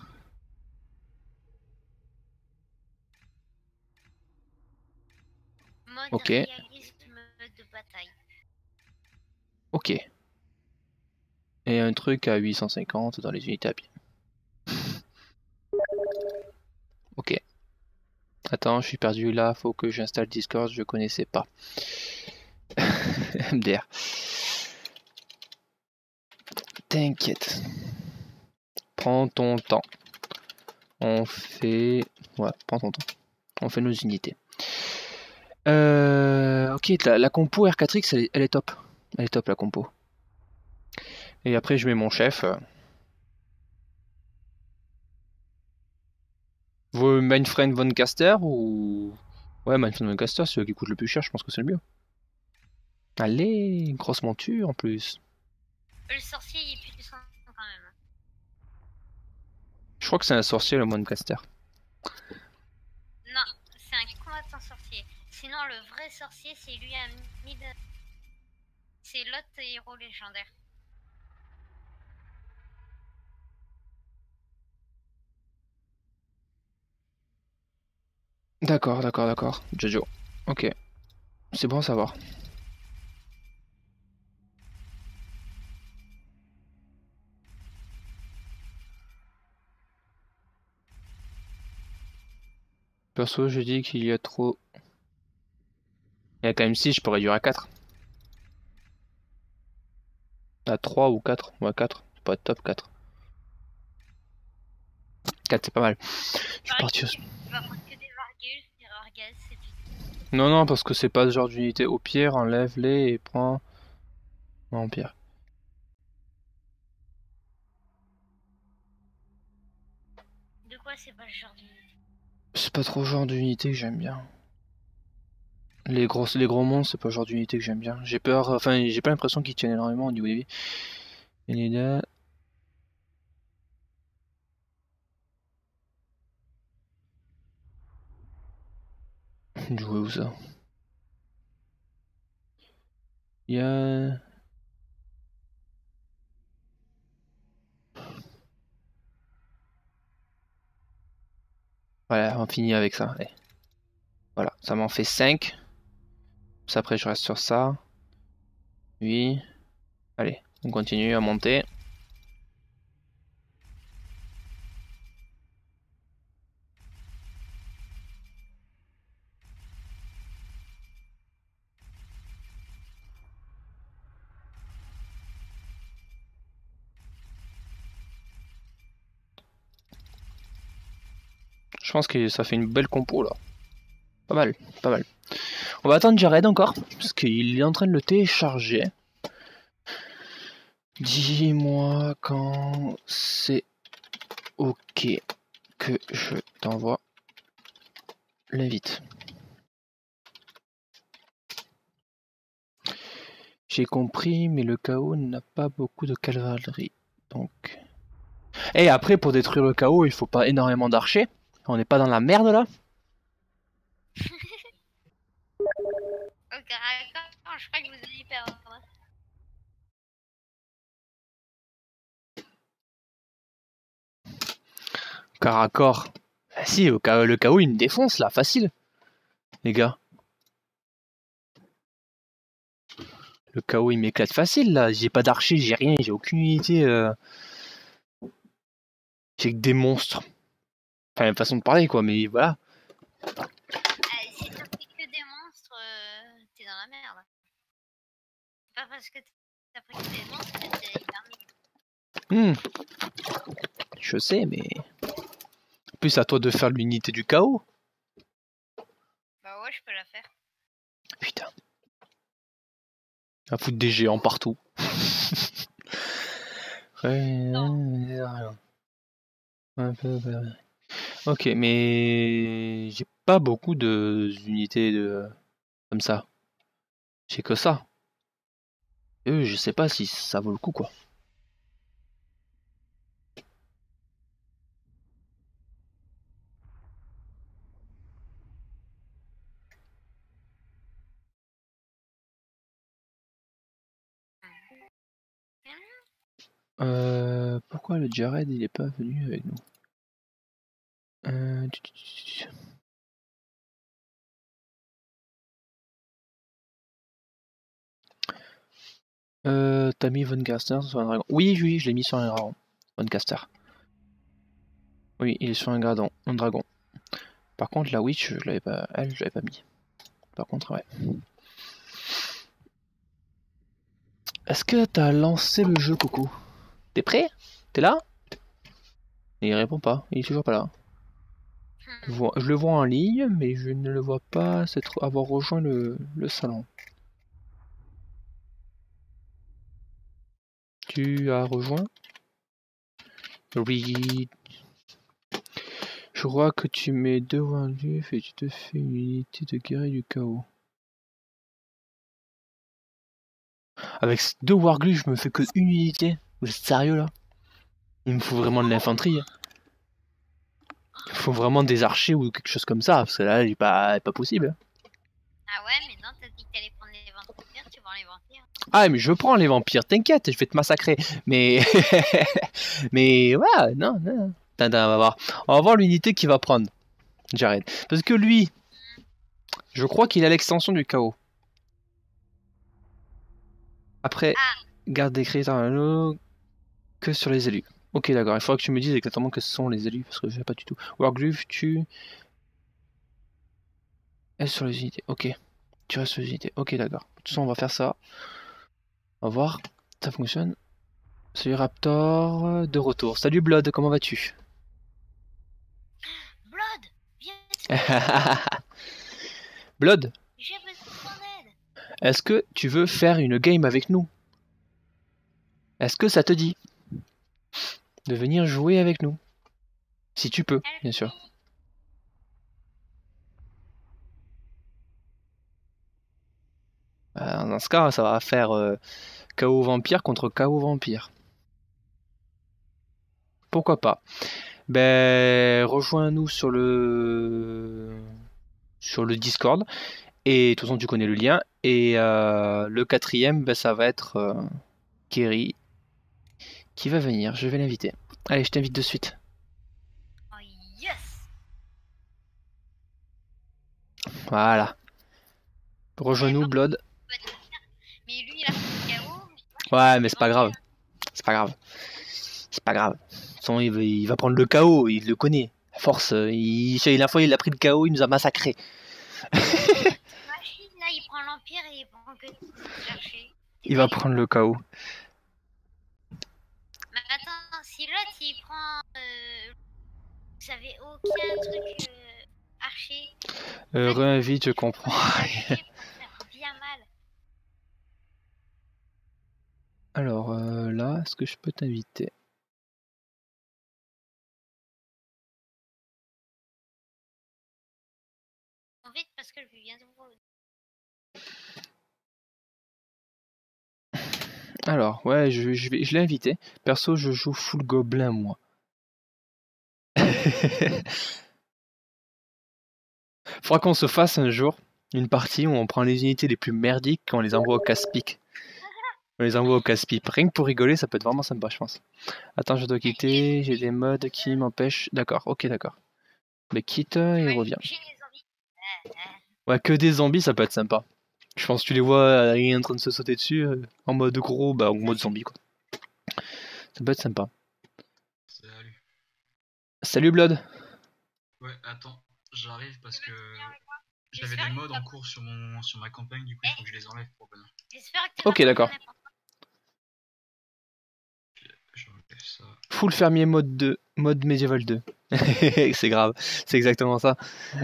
Mode Ok. réalisme de bataille. Ok. Et un truc à huit cent cinquante dans les unités à pied. Ok. Attends, je suis perdu là, faut que j'installe Discord, je connaissais pas. M D R. T'inquiète. Prends ton temps. On fait... Ouais, prends ton temps. On fait nos unités. Euh... Ok, la, la compo R quatre X, elle est, elle est top. Elle est top, la compo. Et après, je mets mon chef. Vous Mainfriend Von Caster ou... Ouais, Mainfriend Von Caster, c'est celui qui coûte le plus cher, je pense que c'est le mieux. Allez, grosse monture en plus. Le sorcier il est puissant quand même. Je crois que c'est un sorcier, le Von Caster. Non, c'est un combattant sorcier. Sinon, le vrai sorcier, c'est lui à mid. C'est l'autre héros légendaire. D'accord, d'accord, d'accord. Jojo. Ok. C'est bon à savoir. Perso, je dis qu'il y a trop... Il y a quand même six, je peux réduire à quatre. À trois ou quatre. Ouais, quatre. C'est pas top, quatre. quatre, c'est pas mal. Je suis parti au... Tu vas prendre que des Vargus, des Rargas, c'est tout. Non, non, parce que c'est pas ce genre d'unité. Au pire, enlève-les et prends... Non, pire. De quoi c'est pas le genre d'unité? C'est pas trop le genre d'unité que j'aime bien. Les gros, les gros monstres, c'est pas le genre d'unité que j'aime bien. J'ai peur, enfin, j'ai pas l'impression qu'ils tiennent énormément au niveau des vies. Unida. Jouer où ça? Il y a... Voilà, on finit avec ça. Allez. Voilà, ça m'en fait cinq. Ça, après, je reste sur ça. huit. Allez, on continue à monter. Je pense que ça fait une belle compo là. Pas mal, pas mal. On va attendre Jared encore, parce qu'il est en train de le télécharger. Dis-moi quand c'est ok que je t'envoie l'invite. J'ai compris, mais le chaos n'a pas beaucoup de cavalerie. Donc. Et après, pour détruire le chaos, il faut pas énormément d'archers. On n'est pas dans la merde là. Ok, d'accord, je crois que vous allez perdre. Corps à corps. Ah si, le chaos, le chaos il me défonce là, facile. Les gars. Le chaos il m'éclate facile là. J'ai pas d'archers, j'ai rien, j'ai aucune unité. Euh... J'ai que des monstres. Enfin, une façon de parler quoi, mais voilà. Ah, si t'as pris que des monstres, euh, t'es dans la merde. C'est pas parce que t'as pris que des monstres que t'es hyper. Hmm. Je sais, mais. En plus, à toi de faire l'unité du chaos. Bah ouais, je peux la faire. Putain. À foutre des géants partout. Ouais, rien. Un peu, ouais. Ok, mais j'ai pas beaucoup de unités de comme ça. J'ai que ça. Et eux, je sais pas si ça vaut le coup quoi. Euh, pourquoi le Jared il est pas venu avec nous? Euh... Euh, t'as mis Von Caster sur un dragon. Oui, oui, je l'ai mis sur un dragon. Von Caster. Oui, il est sur un dragon. Un dragon. Par contre, la Witch, je l'avais pas. Elle, je l'avais pas mis. Par contre, ouais. Est-ce que t'as lancé le jeu, Coco? T'es prêt? T'es là? Il répond pas. Il est toujours pas là. Je, vois, je le vois en ligne, mais je ne le vois pas avoir rejoint le, le salon. Tu as rejoint? Oui. Je crois que tu mets deux Warglyphes et tu te fais une unité de guerrier du chaos. Avec deux Warglyphes, je me fais que une unité? Vous êtes sérieux là? Il me faut vraiment de l'infanterie. Il faut vraiment des archers ou quelque chose comme ça, parce que là, il n'est pas, pas possible. Ah ouais, mais non, t'as dit que t'allais prendre les vampires, tu prends les vampires. Ah, mais je prends les vampires, t'inquiète, je vais te massacrer. Mais. mais ouais, non, non. Tintin, on va voir. On va voir l'unité qu'il va prendre, Jared. Parce que lui, je crois qu'il a l'extension du chaos. Après, Ah. garde des créateurs que sur les élus. Ok, d'accord, il faudra que tu me dises exactement que ce sont les élus, parce que je sais pas du tout. Warglyph, tu. Est sur les unités, ok. Tu restes sur les unités, ok, d'accord. De toute façon, on va faire ça. On va voir, ça fonctionne. Salut Raptor, de retour. Salut Blood, comment vas-tu? Blood, viens. Blood, j'ai besoin d'aide. est-ce que tu veux faire une game avec nous? Est-ce que ça te dit de venir jouer avec nous? Si tu peux, bien sûr. Euh, dans ce cas, ça va faire euh, Chaos Vampire contre Chaos Vampire. Pourquoi pas? Ben, rejoins-nous sur le sur le Discord. Et de toute façon, tu connais le lien. Et euh, le quatrième, ben, ça va être euh, Kerry qui va venir. Je vais l'inviter. Allez, je t'invite de suite. Oh yes. Voilà. Rejoins-nous, Blood. Mais lui, il a fait le chaos. Ouais, mais c'est pas grave. C'est pas grave. C'est pas grave. Son, il, va, il va prendre le chaos, il le connaît. À force, il, la fois il a pris le chaos, il nous a massacré. Machine, là, il prend l'Empire et il prend que chercher. Il va prendre le chaos. Mais attends, si l'autre il prend. Euh, vous avez aucun truc euh, archer. Euh, Réinvite, je comprends. Bien mal. Alors euh, là, est-ce que je peux t'inviter? Vite parce que je viens de vous Alors, ouais, je, je, vais, je l'ai invité. Perso, je joue full gobelin, moi. Faudra qu'on se fasse un jour une partie où on prend les unités les plus merdiques et on les envoie au casse-pique. On les envoie au casse-pipe. Rien que pour rigoler, ça peut être vraiment sympa, je pense. Attends, je dois quitter. J'ai des mods qui m'empêchent. D'accord, ok, d'accord. Mais quitte et reviens. Ouais, que des zombies, ça peut être sympa. Je pense que tu les vois euh, en train de se sauter dessus euh, en mode gros, bah en mode zombie, quoi. Ça peut être sympa. Salut. Salut Blood. Ouais, attends, j'arrive parce que j'avais des mods en cours sur, mon, sur ma campagne, du coup il faut que je les enlève pour bonheur. Ok, d'accord. Ça. Full fermier mode deux, mode médiéval deux. C'est grave, c'est exactement ça.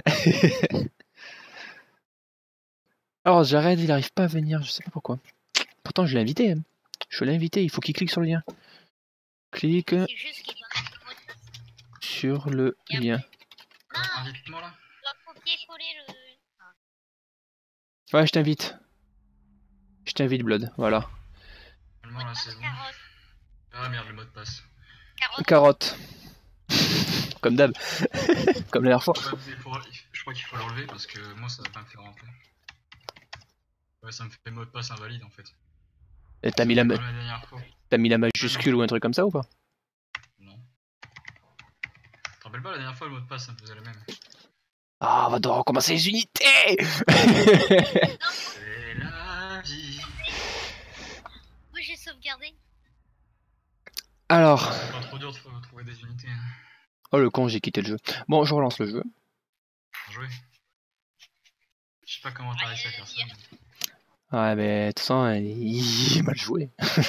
Alors Jared, il arrive pas à venir, je sais pas pourquoi. Pourtant je l'ai invité. Hein. Je l'ai invité, il faut qu'il clique sur le lien. Clique sur le lien. Invite-moi là. Ouais, je t'invite. Je t'invite Blood, voilà. Normalement là c'est bon. Ah merde, le mot de passe. Carotte. Comme d'hab. Comme la dernière fois. Ouais, faut, je crois qu'il faut l'enlever parce que moi ça va pas me faire rentrer. Ouais, ça me fait le mot de passe invalide en fait. Et t'as mis la, la t'as mis la majuscule ou un truc comme ça ou pas? Non. Tu te rappelles pas la dernière fois le mot de passe ça me faisait le même. Ah, on va devoir recommencer les unités. C'est la vie. Oui, j'ai sauvegardé. Alors. C'est pas trop dur de trouver des unités. Oh le con, j'ai quitté le jeu. Bon, je relance le jeu. Bien joué. Je sais pas comment t'as réussi à faire ça. Mais... Ouais, mais de toute façon, il est mal joué.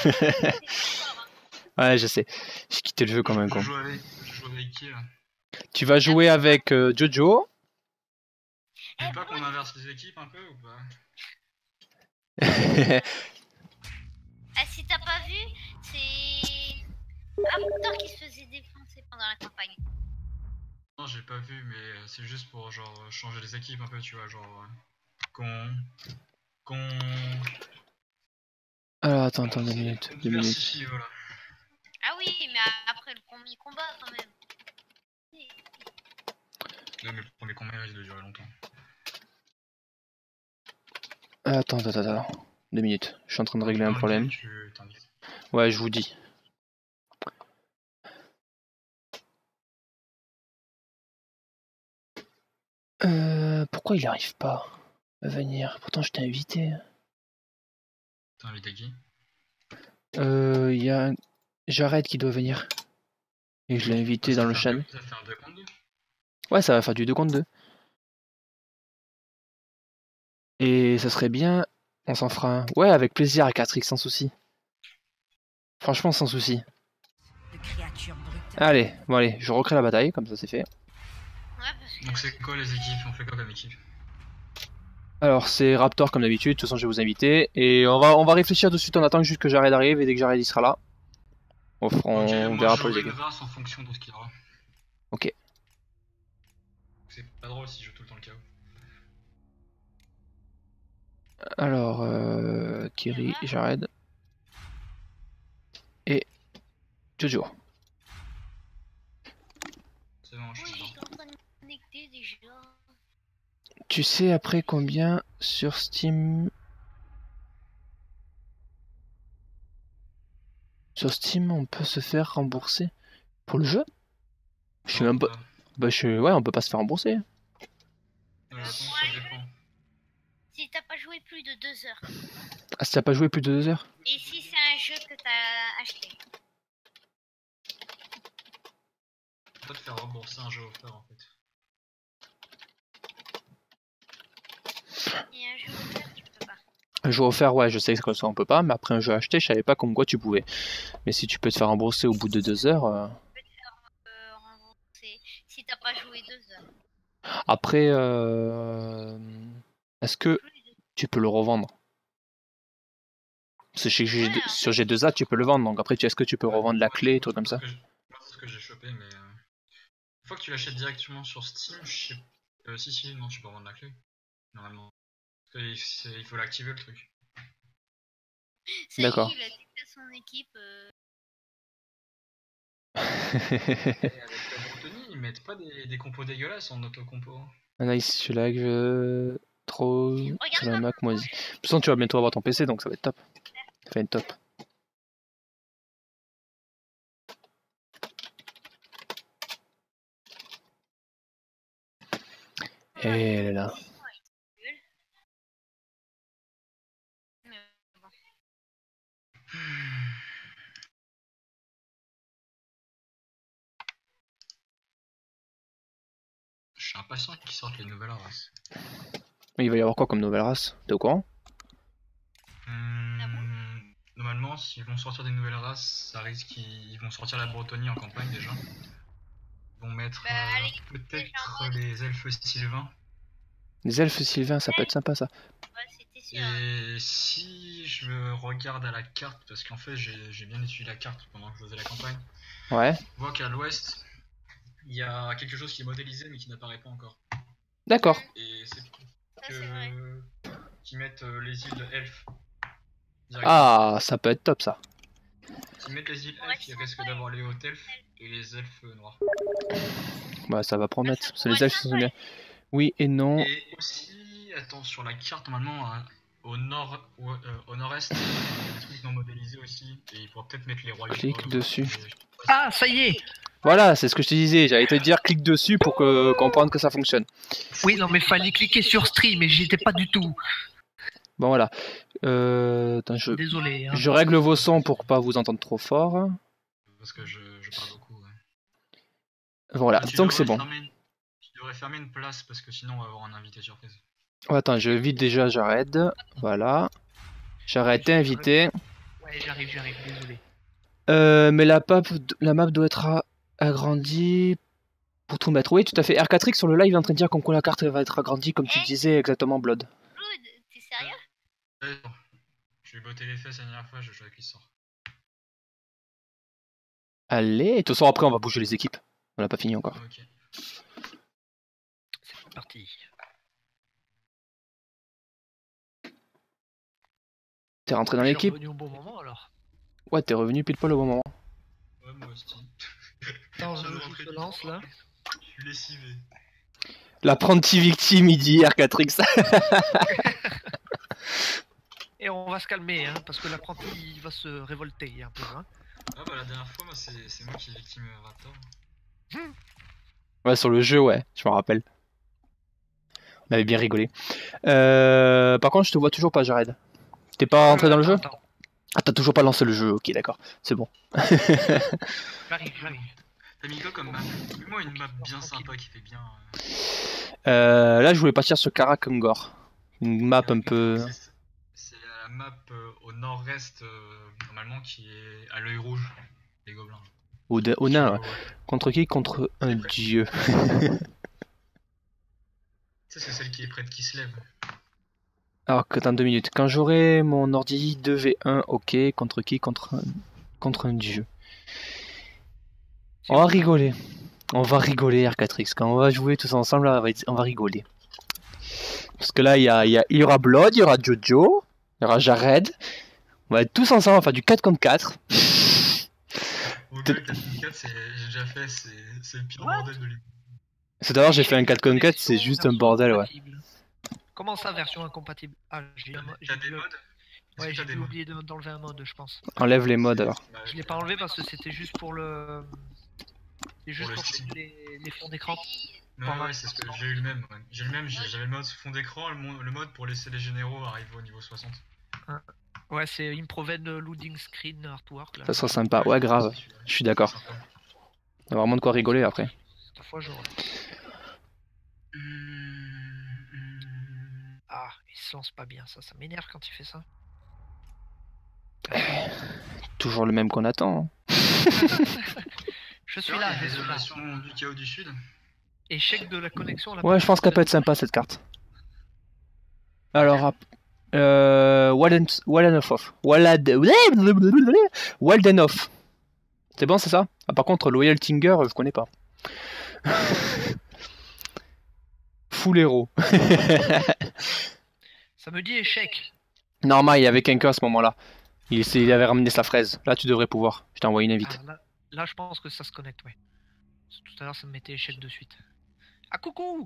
Ouais, je sais. J'ai quitté le jeu comme un con. Je joue avec, je joue avec qui là? Tu vas jouer avec euh, Jojo. Tu veux pas qu'on inverse les équipes un peu ou pas? Ah, si t'as pas vu, c'est Raptor qui se faisait défoncer pendant la campagne. Non, j'ai pas vu, mais c'est juste pour genre changer les équipes un peu, tu vois, genre qu'on qu'on. Alors attends, attends, deux minutes, deux minutes. Voilà. Ah oui, mais après le premier combat quand même. Non, mais le premier combat risque de durer longtemps. Attends, attends, attends, deux minutes. Je suis en train de régler un problème. Ouais, je vous dis. Euh, pourquoi il arrive pas à venir? Pourtant, je t'ai invité. T'as invité qui? Euh, il y a Jared qui doit venir. Et je l'ai invité dans le channel. Ça fait un deux contre deux? Ouais, ça va faire du deux contre deux. Et ça serait bien, on s'en fera un. Ouais, avec plaisir à quatre X, sans souci. Franchement, sans souci. Allez, bon allez, je recrée la bataille, comme ça c'est fait. Ouais, parce que... Donc c'est quoi les équipes? On fait quoi comme équipe? Alors c'est Raptor comme d'habitude, de toute façon je vais vous inviter. Et on va, on va réfléchir de suite, on attend juste que Jared arrive, et dès que Jared il sera là, on, fera, on okay, verra moi, pour les équipes. Une race en fonction de ce qu'il y aura. Ok. C'est pas drôle si je joue tout le temps le chaos. Alors, euh, Kiri, Jared et Jojo. C'est bon, je suis en train de me connecter déjà. Tu sais après combien sur Steam? Sur Steam, on peut se faire rembourser pour le jeu? Je suis même pas. Bah, je... ouais, on peut pas se faire rembourser. Euh, attends, ça dépend. Si t'as pas joué plus de deux heures. Ah, si t'as pas joué plus de deux heures? Et si c'est un jeu que t'as acheté? Tu peux pas te faire rembourser un jeu offert en fait. Et un jeu offert, tu peux pas. Un jeu offert, ouais, je sais que ça on peut pas, mais après un jeu acheté, je savais pas comme quoi tu pouvais. Mais si tu peux te faire rembourser au bout de deux heures. Euh... Tu peux te faire euh, rembourser si t'as pas joué deux heures. Après, euh... est-ce que tu peux le revendre? Parce que chez G deux, sur G deux A, tu peux le vendre, donc après, est-ce que tu peux revendre la clé, tout comme ça? Moi, c'est ce que j'ai chopé, mais. Euh... Une fois que tu l'achètes directement sur Steam, je sais. Euh, si, si, non, tu peux revendre la clé. Normalement. Il faut l'activer le truc. D'accord. son équipe. Euh... Avec la Bretonnie, ils mettent pas des, des compos dégueulasses en auto-compo. Nice, je lag, je... trop... sur la Mac, moi. De toute façon, tu vas bientôt avoir ton P C, donc ça va être top. Ça va être top. Et elle est là. Je suis impatient qu'ils sortent les nouvelles races. Mais il va y avoir quoi comme nouvelle race? T'es au courant? Hum, Normalement, s'ils vont sortir des nouvelles races, ça risque qu'ils vont sortir la Bretonnie en campagne déjà. Ils vont mettre Bah, euh, allez, peut-être les elfes sylvains. Les elfes sylvains, ça peut être sympa ça. Ouais, c'était sûr. Et si je regarde à la carte, parce qu'en fait j'ai bien étudié la carte pendant que je faisais la campagne, Ouais. je vois qu'à l'ouest, il y a quelque chose qui est modélisé mais qui n'apparaît pas encore. D'accord. Et c'est Ça, c'est vrai. que qui mettent euh, les îles elfes. Ah, ça peut être top ça. Qui mettent les îles elfes, ils risquent d'avoir les hauts elfes et les elfes noirs. Bah ça va promettre, Ah, ça parce que les pourrait elfes être sont sympa. bien. Oui et non. Et aussi, attends, sur la carte normalement, hein, au nord, au, euh, au nord-est, il y a des trucs non modélisés aussi, et il pourra peut-être mettre les royaumes. Clique dessus. Ah, ça y est. Voilà, c'est ce que je te disais, j'allais te dire clique dessus pour que comprendre que ça fonctionne. Oui, non, mais fallait cliquer sur stream et j'y étais pas du tout. Bon voilà. Euh, attends, je, Désolé. Hein. je règle vos sons pour pas vous entendre trop fort. Parce que je, je parle beaucoup. Ouais. Voilà, Ah, tu donc c'est devrais bon. fermer- Tu devrais fermer une place parce que sinon on va avoir un invité surprise. Oh, attends, je vide déjà, j'arrête. Voilà. J'arrête, t'es invité. Ouais, j'arrive, j'arrive, désolé. Euh, mais la map, la map doit être a- agrandie pour tout mettre. Oui, tout à fait. R quatre X sur le live est en train de dire comme quoi la carte va être agrandie, comme tu disais exactement, Blood. Blood, t'es sérieux? Ouais, bon. Je vais botter les fesses la dernière fois, je joue avec qui sort. Allez, et de toute façon après on va bouger les équipes. On n'a pas fini encore. Ok. C'est parti. T'es rentré dans Je suis l'équipe? revenu au bon moment alors. Ouais, t'es revenu pile poil au bon moment. Ouais, moi aussi. Attends, Je le viens de jeu rentrer se du lance sport. là. Je suis lessivé. L'apprenti victime, il dit R quatre X. Et on va se calmer, hein, parce que l'apprenti il va se révolter un peu. Hein. Ah bah la dernière fois, moi c'est c'est moi qui ai victime Raptor. Ouais, sur le jeu, ouais, je me rappelle. On avait bien rigolé. Euh, par contre, je te vois toujours pas, Jared. T'es pas rentré Euh, dans le jeu? attends, attends. Ah, t'as toujours pas lancé le jeu, ok, d'accord, c'est bon. J'arrive, j'arrive. T'as mis quoi comme map? Moi une map bien sympa qui fait bien. euh, Euh, là, je voulais partir sur Karakungor. Une map un peu... c'est- C'est la map euh, au nord-est, euh, normalement, qui est à l'œil rouge, les gobelins. Au, de- au nain, ouais. Contre qui? Contre un dieu. Ça, c'est celle qui est prête qui se lève. Alors, que dans deux minutes. Quand j'aurai mon ordi deux v un, ok. Contre qui? Contre un, contre un dieu. On va rigoler. On va rigoler, R quatre X. Quand on va jouer tous ensemble, là, on va, être- on va rigoler. Parce que là, il y, a, il y, a- il y aura Blood, il y aura Jojo, il y aura Jared. On va être tous ensemble, on va faire du quatre contre quatre. Au gars, quatre contre quatre, c'est- j'ai déjà fait, c'est c'est le pire What bordel de l'île. C'est d'abord, j'ai fait un quatre contre quatre, c'est juste un Version bordel, ouais. incompatible. Comment ça, version incompatible? Ah, j'ai T'as j'ai t'as des dû- modes? Est-ce Ouais, que j'ai t'as des dû modes? oublier de- d'enlever un mode, je pense. Enlève les modes alors. Bah, Je l'ai pas enlevé parce que c'était juste pour le. C'est juste le pour style. les, les fonds d'écran. Ouais, ouais, c'est ce que j'ai eu le même. Ouais. J'ai le même, j'ai- j'avais le mode fond d'écran, le, mo- le mode pour laisser les généraux arriver au niveau soixante. Ouais, c'est Improven Loading Screen Artwork. Là. Ça sera sympa, ouais, grave. Je suis d'accord. Sympa. On a vraiment de quoi rigoler après. Cette fois, j'aurai. Ah, il se lance pas bien, ça. Ça m'énerve quand il fait ça. Toujours le même qu'on attend. hein. Je suis là, je suis là. Désolation du chaos du sud. Échec de la connexion. La Ouais, je pense qu'elle peut être sympa cette carte. Alors, ap- euh, Walden Waldenhoff. Walad... Waldenhoff. C'est bon, c'est ça? Ah, par contre, Loyal Tinger, je connais pas. Full héros. Ça me dit échec. Normal, il y avait qu'un que à ce moment-là. Il, essaie- il avait ramené sa fraise. Là, tu devrais pouvoir. Je t'ai envoyé une invite. Ah, là, là, je pense que ça se connecte, ouais. Tout à l'heure, ça me mettait échec de suite. Ah, coucou!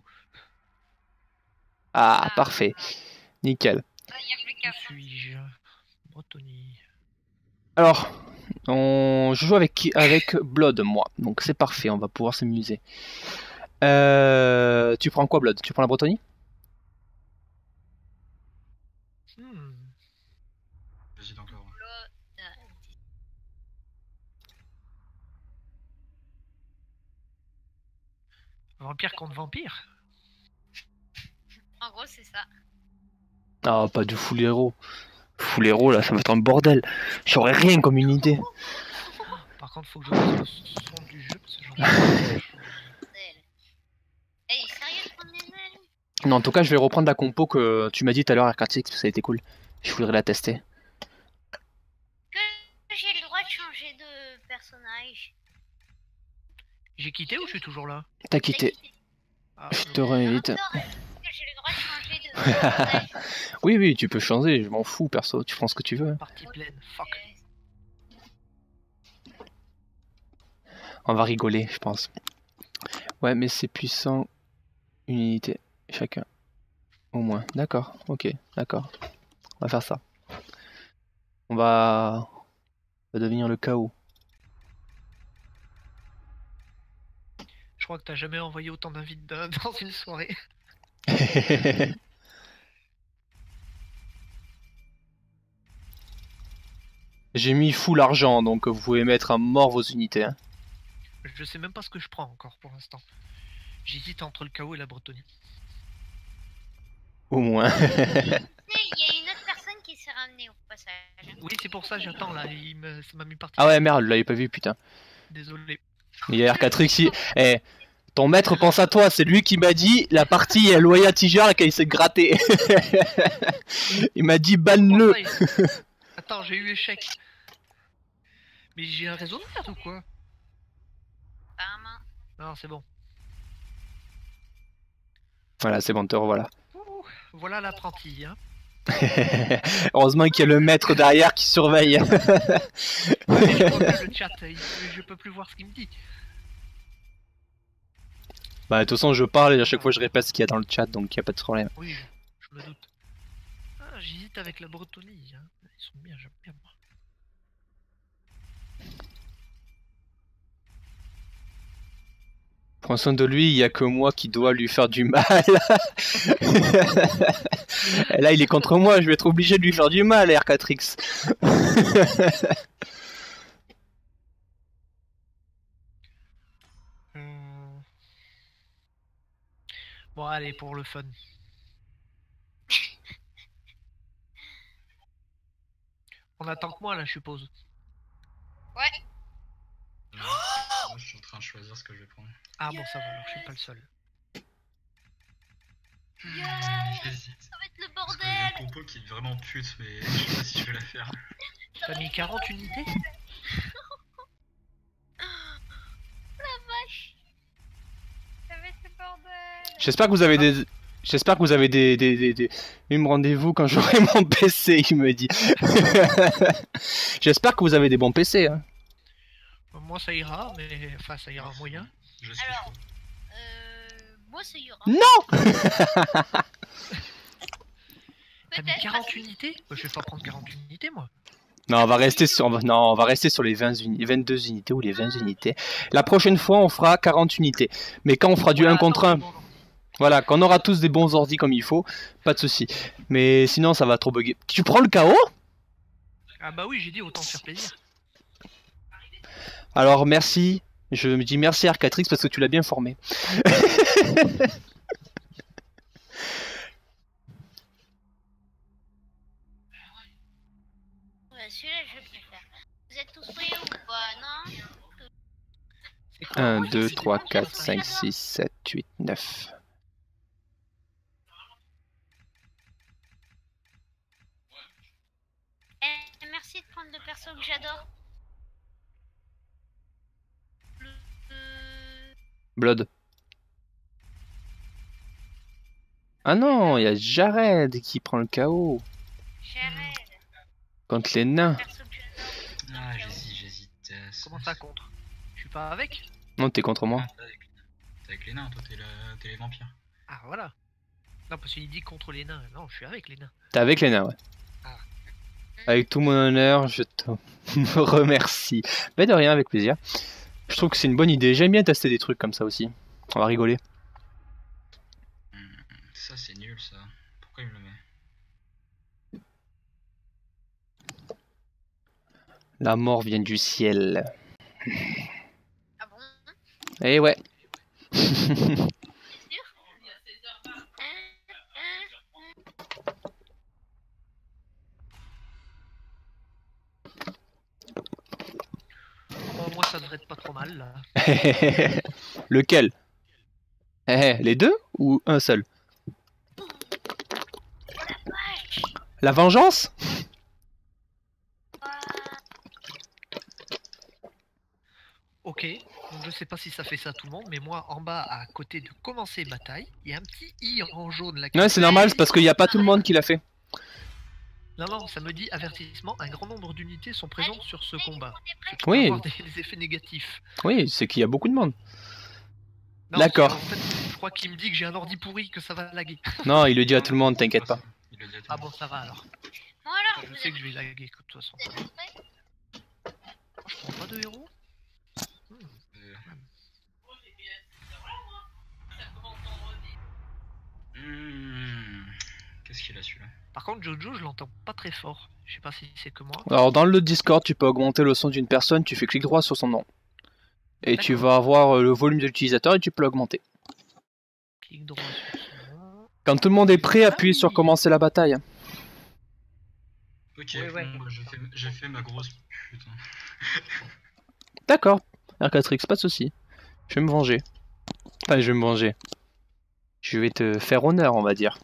Ah, Ah. parfait. Nickel. Il n'y a plus Où qu'à. suis-je? Bretonie. Alors, on... je joue avec, qui- avec Blood, moi. Donc c'est parfait, on va pouvoir s'amuser. Euh... Tu prends quoi, Blood? Tu prends la Bretonie? Hmm. J'hésite encore. Vampire contre vampire? En gros, c'est ça. Ah, pas du full héros. Full héros, là, ça va être un bordel. J'aurais rien comme unité. Par contre, faut que je fasse le son du jeu parce que j'en ai pas. Hey, sérieux, prendre les ailes? Non, en tout cas, je vais reprendre la compo que tu m'as dit tout à l'heure, R quatre X, parce que ça a été cool. Je voudrais la tester. Que j'ai le droit de changer de personnage. J'ai quitté ou je suis toujours là? T'as quitté. Ah, Je non. te réinvite. Encore, est-ce que j'ai le droit de changer de personnage? Oui, oui, tu peux changer, je m'en fous, perso. Tu prends ce que tu veux. Partie pleine. Fuck. On va rigoler, je pense. Ouais, mais c'est puissant. Une unité, chacun. Au moins. D'accord, ok, d'accord. On va faire ça. On va... On va devenir le chaos. Je crois que t'as jamais envoyé autant d'invites dans dans une soirée. J'ai mis full argent, donc vous pouvez mettre à mort vos unités. Hein. Je sais même pas ce que je prends encore pour l'instant. J'hésite entre le chaos et la Bretonie. Au moins. Il y a une autre personne qui s'est ramenée au passage. Oui, c'est pour ça j'attends là. Il me... Ça m'a mis partie. Ah ouais, merde, je l'avais pas vu, putain. Désolé. Il y a R quatre X. il- Eh, ton maître pense à toi, c'est lui qui m'a dit la partie est loyer à Tiger et qu'il s'est gratté. Il m'a dit banne-le. Attends, j'ai eu échec. Mais j'ai un réseau de merde ou quoi? Apparemment. Non, c'est bon. Voilà, c'est bon, te revoilà. Ouh, voilà l'apprenti, hein. Heureusement qu'il y a le maître derrière qui surveille. Mais je vois plus le chat, il- je peux plus voir ce qu'il me dit. Bah, de toute façon, je parle et à chaque fois je répète ce qu'il y a dans le chat, donc il n'y a pas de problème. Oui, je, je me doute. Ah, j'hésite avec la Bretonie, hein. Ils sont bien, j'aime bien moi. Prends soin de lui, il n'y a que moi qui dois lui faire du mal. Et là, il est contre moi, je vais être obligé de lui faire du mal, R quatre X. Hum. Bon, allez, pour le fun. On attend que moi là, je suppose. Ouais. Non, moi, je suis en train de choisir ce que je vais prendre. Ah bon, ça va, alors je suis pas le seul. Yes, J'hésite. ça va être le Parce que j'ai bordel. une compo qui est vraiment pute, mais je sais pas si je vais la faire. T'as mis quarante unités? La vache. Ça va être le bordel. J'espère que vous avez des... J'espère que vous avez des... des, des, des... Une rendez-vous quand j'aurai mon P C, il me dit. J'espère que vous avez des bons P C. Hein. Moi ça ira, mais enfin ça ira moyen. Je suis Alors. chaud. Euh. Moi, ça ira. Non. T'as mis quarante unités? Ouais, je vais pas prendre quarante unités moi. Non, on va rester sur, non, on va rester sur les vingt uni... vingt-deux unités ou les vingt unités. La prochaine fois, on fera quarante unités. Mais quand on fera du Voilà, un contre un, attends, bon, voilà, quand on aura tous des bons ordis comme il faut, pas de souci. Mais sinon, ça va trop bugger. Tu prends le K O? Ah bah oui, j'ai dit autant se faire plaisir. Alors, merci. Je me dis merci R quatre X parce que tu l'as bien formé. Ouais, celui-là, je préfère. Vous êtes tous prêts ou pas? Non? C'est quoi? un, Ouais, deux, c'est trois, bon, quatre, ça, cinq, six, sept, huit, neuf. Eh, merci de prendre le perso que j'adore. Le... euh, Blood. Ah non, il y a Jared qui prend le K O. Jared. Contre les nains. perso que je- Ah, j'hésite, j'hésite. euh, ça- Comment ça contre? Je suis pas avec? Non, t'es contre moi. Ah, t'es avec... t'es avec les nains, toi, t'es le- t'es les vampires. Ah voilà. Non, parce qu'il dit contre les nains. Non, je suis avec les nains. T'es avec les nains, ouais. Ah. Avec tout mon honneur, je te remercie. Mais de rien, avec plaisir. Je trouve que c'est une bonne idée. J'aime bien tester des trucs comme ça aussi. On va rigoler. Hmm, ça, c'est nul, ça. Pourquoi il me le met? La mort vient du ciel. Ah bon? Eh ouais. T'es sûr? Oh, moi, ça devrait être pas trop mal là. Lequel? Eh, eh, les deux ou un seul? Wesh. La vengeance? Ah, Ok, donc je sais pas si ça fait ça à tout le monde, mais moi en bas à côté de commencer bataille, il y a un petit i en jaune là. qui- Ouais, c'est normal, c'est parce qu'il n'y a pas tout le monde qui l'a fait. Non, non, ça me dit avertissement, un grand nombre d'unités sont présentes sur ce combat. t'es prêt? Ce qui peut Oui. avoir des, des effets négatifs. Oui, c'est qu'il y a beaucoup de monde. Non, D'accord. parce que, En fait, je crois qu'il me dit que j'ai un ordi pourri, que ça va laguer. Non, il le dit à tout le monde, t'inquiète pas. Il le dit à tout Ah le bon, monde. ça va alors. Bon alors, Je vous sais êtes, que je vais laguer de toute façon. vous êtes prêts? Je prends pas de héros. Hmm. Euh. Hmm, Qu'est-ce qu'il a celui-là? Par contre, Jojo, je l'entends pas très fort. Je sais pas si c'est que moi. Alors, dans le Discord, tu peux augmenter le son d'une personne, tu fais clic droit sur son nom. Et tu D'accord. vas avoir euh, le volume de l'utilisateur et tu peux l'augmenter. Clic droit sur son nom. Quand tout le monde est prêt, appuie sur commencer la bataille. Ok, Ouais, ouais. bon, bah, j'ai fait, j'ai fait ma grosse putain. D'accord. R quatre X, pas de soucis. Je vais me venger. Enfin, je vais me venger. Je vais te faire honneur, on va dire.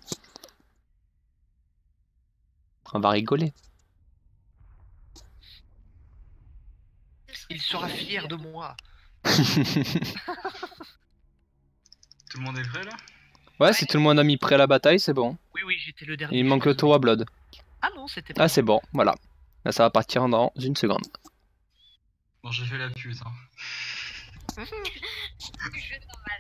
On va rigoler. Il sera fier de moi. Tout le monde est prêt là? Ouais, si tout le monde a mis prêt à la bataille, c'est bon. Oui, oui, j'étais le dernier. Il je manque suis le tour à Blood. désolé. Ah non, c'était pas. Ah, c'est bon, voilà. Là, ça va partir dans une seconde. Bon, j'ai fait la pute. Hein. Je sens mal.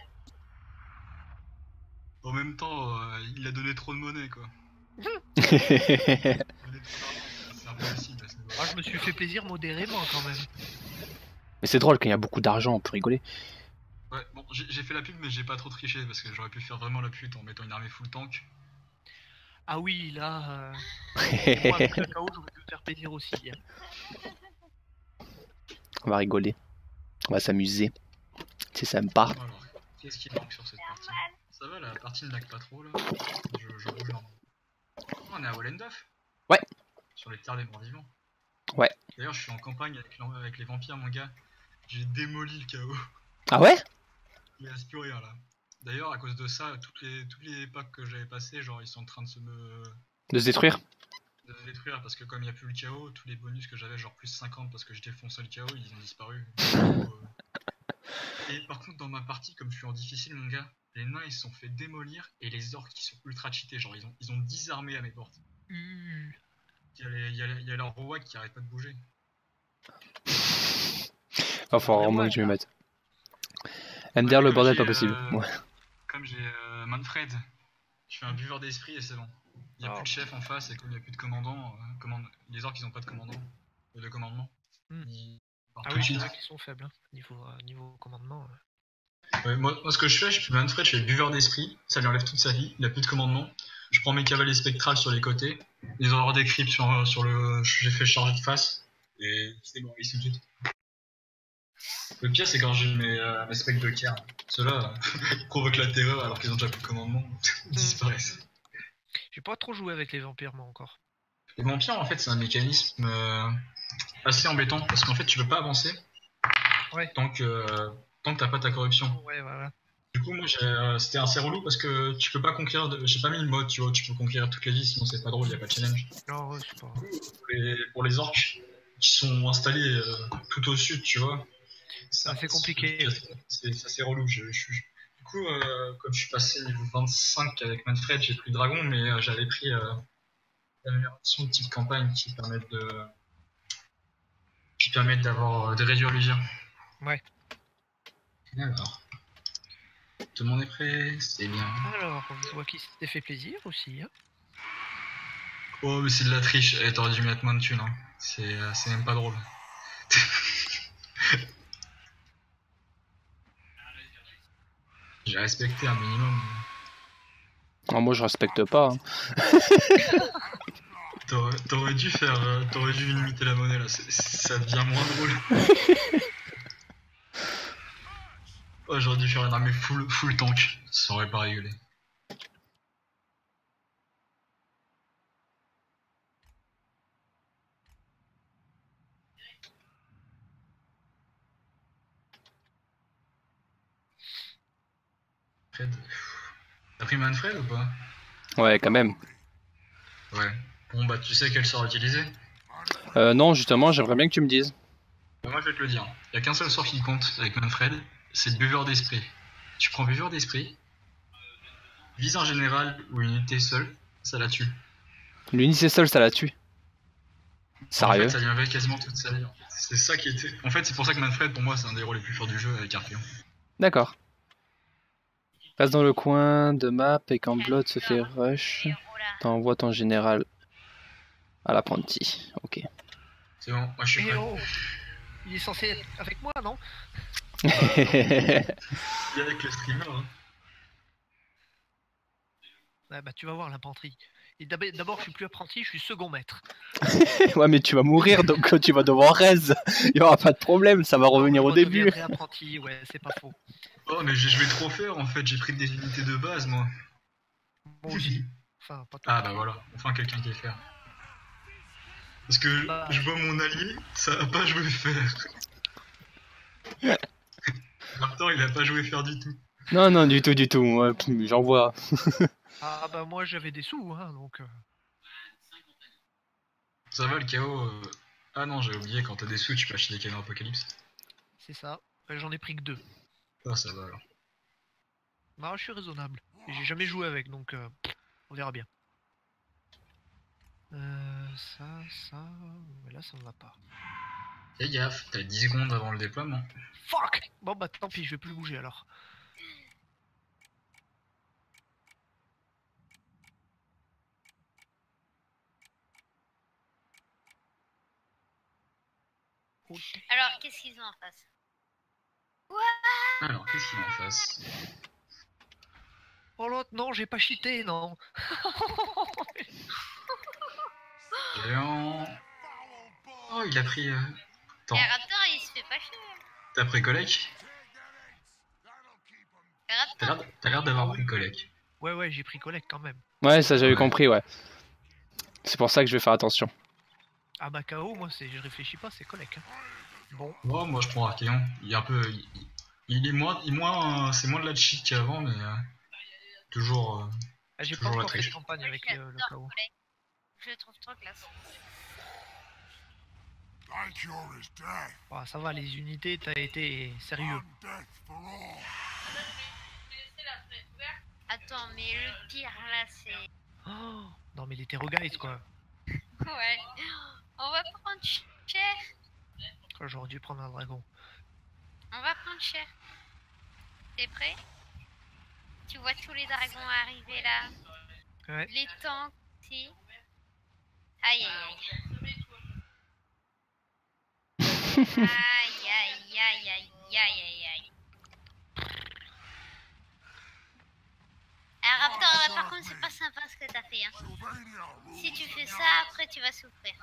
En même temps, euh, il a donné trop de monnaie quoi. Ouais, C'est impossible à ce niveau. Moi, je me suis fait plaisir modérément quand même. mais c'est drôle, quand il y a beaucoup d'argent, on peut rigoler. Ouais, bon, j'ai j'ai fait la pub, mais j'ai pas trop triché parce que j'aurais pu faire vraiment la pute en mettant une armée full tank. Ah oui, là. euh, Moi, avec le chaos, j'aurais pu me faire plaisir aussi. hein. On va rigoler. On va s'amuser. C'est sympa. Alors, qu'est-ce qui manque sur cette partie? Ça va, la partie ne lag pas trop là. Je, je bouge en... Oh, on est à Wallendorf? Ouais. Sur les terres des morts vivants. Ouais. D'ailleurs, je suis en campagne avec, l'en- avec les vampires, mon gars. J'ai démoli le chaos. Ah ouais? Il reste plus rien là. D'ailleurs, à cause de ça, toutes les, tous les packs que j'avais passés, genre ils sont en train de se me De se détruire? de se détruire parce que comme il n'y a plus le chaos, tous les bonus que j'avais, genre plus cinquante parce que j'ai défoncé le chaos, ils ont disparu. Du coup, euh, Et par contre, dans ma partie, comme je suis en difficile, mon gars, les nains ils se sont fait démolir et les orques qui sont ultra cheatés, genre ils ont, ils ont dix armées à mes portes. Uh, Il y a, les- il y a, les- il y a leur roi qui arrête pas de bouger. Va falloir vraiment que je me mette. M D R, Ouais, le comme bordel, j'ai, pas possible. euh, Ouais. Comme j'ai euh, Manfred, je suis un buveur d'esprit et c'est bon. Il n'y a Oh. plus de chef en face et comme il n'y a plus de commandant, euh, commande... les orques ils ont pas de commandant, euh, de commandement. Hmm. Ils partent Ah tout oui, de c'est suite. vrai qu'ils sont faibles. Hein. Niveau, euh, niveau commandement. euh. Ouais, moi, moi, ce que je fais, je suis Manfred, je fais buveur d'esprit, ça lui enlève toute sa vie, il a plus de commandement. Je prends mes cavaliers spectrales sur les côtés, les horreurs des cryptes sur, sur le. J'ai fait charger de face, et c'est bon, ils sont tout de suite. Le pire, c'est quand j'ai mes, euh, mes specs de cairn. Ceux-là, ils provoquent la terreur alors qu'ils ont déjà plus de commandement, ils disparaissent. J'ai pas trop joué avec les vampires, moi encore. Les vampires, en fait, c'est un mécanisme euh, assez embêtant parce qu'en fait, tu peux pas avancer Ouais. tant que, euh, tant que t'as pas ta corruption. Ouais, voilà. Du coup, moi, j'ai, euh, c'était assez relou parce que tu peux pas conquérir. De... J'ai pas mis le mode, tu vois, tu peux conquérir toutes les villes, sinon c'est pas drôle, y a pas de challenge. Non, ouais, c'est pas. Pour les, pour les orques qui sont installés euh, tout au sud, tu vois, Ah, c'est compliqué. C'est c'est assez relou. Je, je, je- Du coup, euh, comme je suis passé niveau vingt-cinq avec Manfred, j'ai pris Dragon, mais euh, j'avais pris. Euh... L'amélioration de type campagne qui permettent de. qui permettent d'avoir euh, de réduire l'usure. Ouais. Alors. Tout le monde est prêt, c'est bien. Alors, je vois qu'il s'était fait plaisir aussi. Hein. Oh, mais c'est de la triche. Eh, t'aurais dû mettre moins de thunes. Hein. C'est euh, c'est même pas drôle. J'ai respecté un minimum. Ah, moi, je respecte pas. Hein. T'aurais t'aurais dû faire. euh, T'aurais dû limiter la monnaie là. C'est- Ça devient moins drôle. Oh, j'aurais dû faire une armée full, full tank. Ça aurait pas rigolé. Fred. T'as pris Manfred ou pas? Ouais, quand même. Ouais. Bon bah tu sais quel sort utiliser? Euh, non, justement, j'aimerais bien que tu me dises. Bah, moi je vais te le dire. Il y a qu'un seul sort qui compte avec Manfred, c'est le buveur d'esprit. Tu prends buveur d'esprit, vise un général ou une unité seule, ça la tue. L'unité seule, ça la tue. En Sérieux? fait, ça lui avait quasiment toute sa vie. En fait. C'est ça qui était. En fait, c'est pour ça que Manfred, pour moi, c'est un des héros les plus forts du jeu avec Archeon. D'accord. Reste dans le coin de map et quand Blood se fait rush, t'envoies ton général à l'apprenti. Ok. C'est bon, moi je suis Eh prêt. oh, il est censé être avec moi, non? Il est avec le streamer. Hein. Ah bah tu vas voir l'infanterie. Et d'ab- D'abord, je suis plus apprenti, je suis second maître. Ouais, mais tu vas mourir, donc tu vas devoir raise. Il y aura pas de problème, ça va revenir Non, au je début. redeviendrai apprenti, ouais, c'est pas faux. Oh, mais je je vais trop faire en fait, j'ai pris des unités de base moi. Moi aussi. Enfin, pas tout. Ah bah voilà, enfin quelqu'un qui est faire. Parce que Bah. je vois mon allié, ça a pas joué faire. Raptor il a pas joué faire du tout. Non, non, du tout, du tout. Ouais, j'en vois. Ah bah moi j'avais des sous, hein, donc... euh, Ça va le chaos. euh, Ah non, j'ai oublié, quand t'as des sous, tu peux acheter des canons Apocalypse. c'est ça. Ouais, j'en ai pris que deux. Ah, ça va alors. Bah je suis raisonnable. Et j'ai jamais joué avec, donc euh, on verra bien. Euh, ça, ça... Mais là ça ne va pas. Fais gaffe, t'as dix secondes avant le déploiement. Fuck. Bon bah tant pis, je vais plus bouger alors. Oh, Alors, qu'est-ce qu'ils ont en face? Alors, qu'est-ce qu'il y a en face? oh l'autre, non, j'ai pas cheaté, non. Géant. Oh, il a pris. Euh... Attends, Et Raptor, il se fait pas chier. t'as pris Kolek? Et T'as Raptor, l'air t'as l'air d'avoir pris Kolek. Ouais ouais, j'ai pris collègue quand même. Ouais, ça j'avais Ouais. compris, ouais. C'est pour ça que je vais faire attention. Ah bah K O, moi c'est, je réfléchis pas, c'est collègue. Hein. Bon, Oh, moi je prends Archeon. Il est un peu. Il, il est moins. Il est moins euh, c'est moins de la cheat qu'avant, mais. Euh... Toujours. Euh... ah, j'ai pas Toujours la encore fait de triche. campagne avec le, le K O. je le trouve trop classe. Ah, ça va, les unités, t'as été sérieux. Attends, mais le pire là, c'est. Oh, non mais les terror guys quoi. Ouais. On va prendre cher. Oh, j'aurais dû prendre un dragon. On va prendre cher. T'es prêt? Tu vois tous les dragons arriver là. Ouais. Les tanks aussi. Aïe aïe aïe. Aïe aïe aïe aïe aïe aïe aïe. Ah, Raptor, par contre, c'est pas sympa ce que t'as fait. Hein. Si tu fais ça, après tu vas souffrir.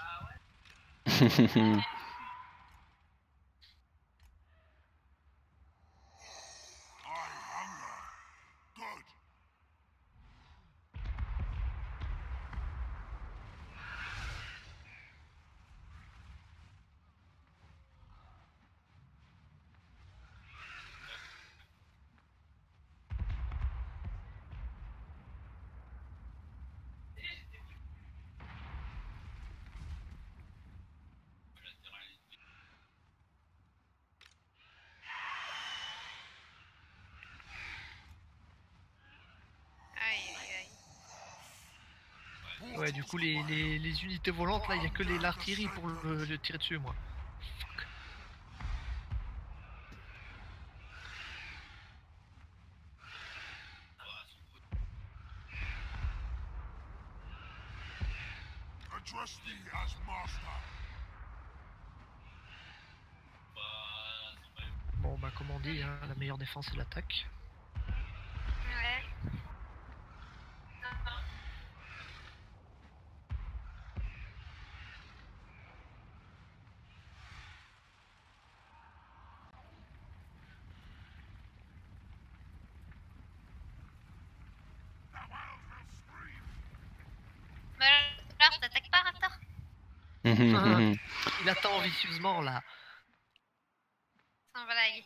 Ouais, du coup, les, les, les unités volantes, là, il n'y a que les- l'artillerie pour le, le tirer dessus, moi. Fuck. Address thee as master. Bon, bah, comme on dit, hein, la meilleure défense, c'est l'attaque. Ouais. Bah alors, t'attaques pas, Raptor? Il attend vicieusement, là. Sans blague.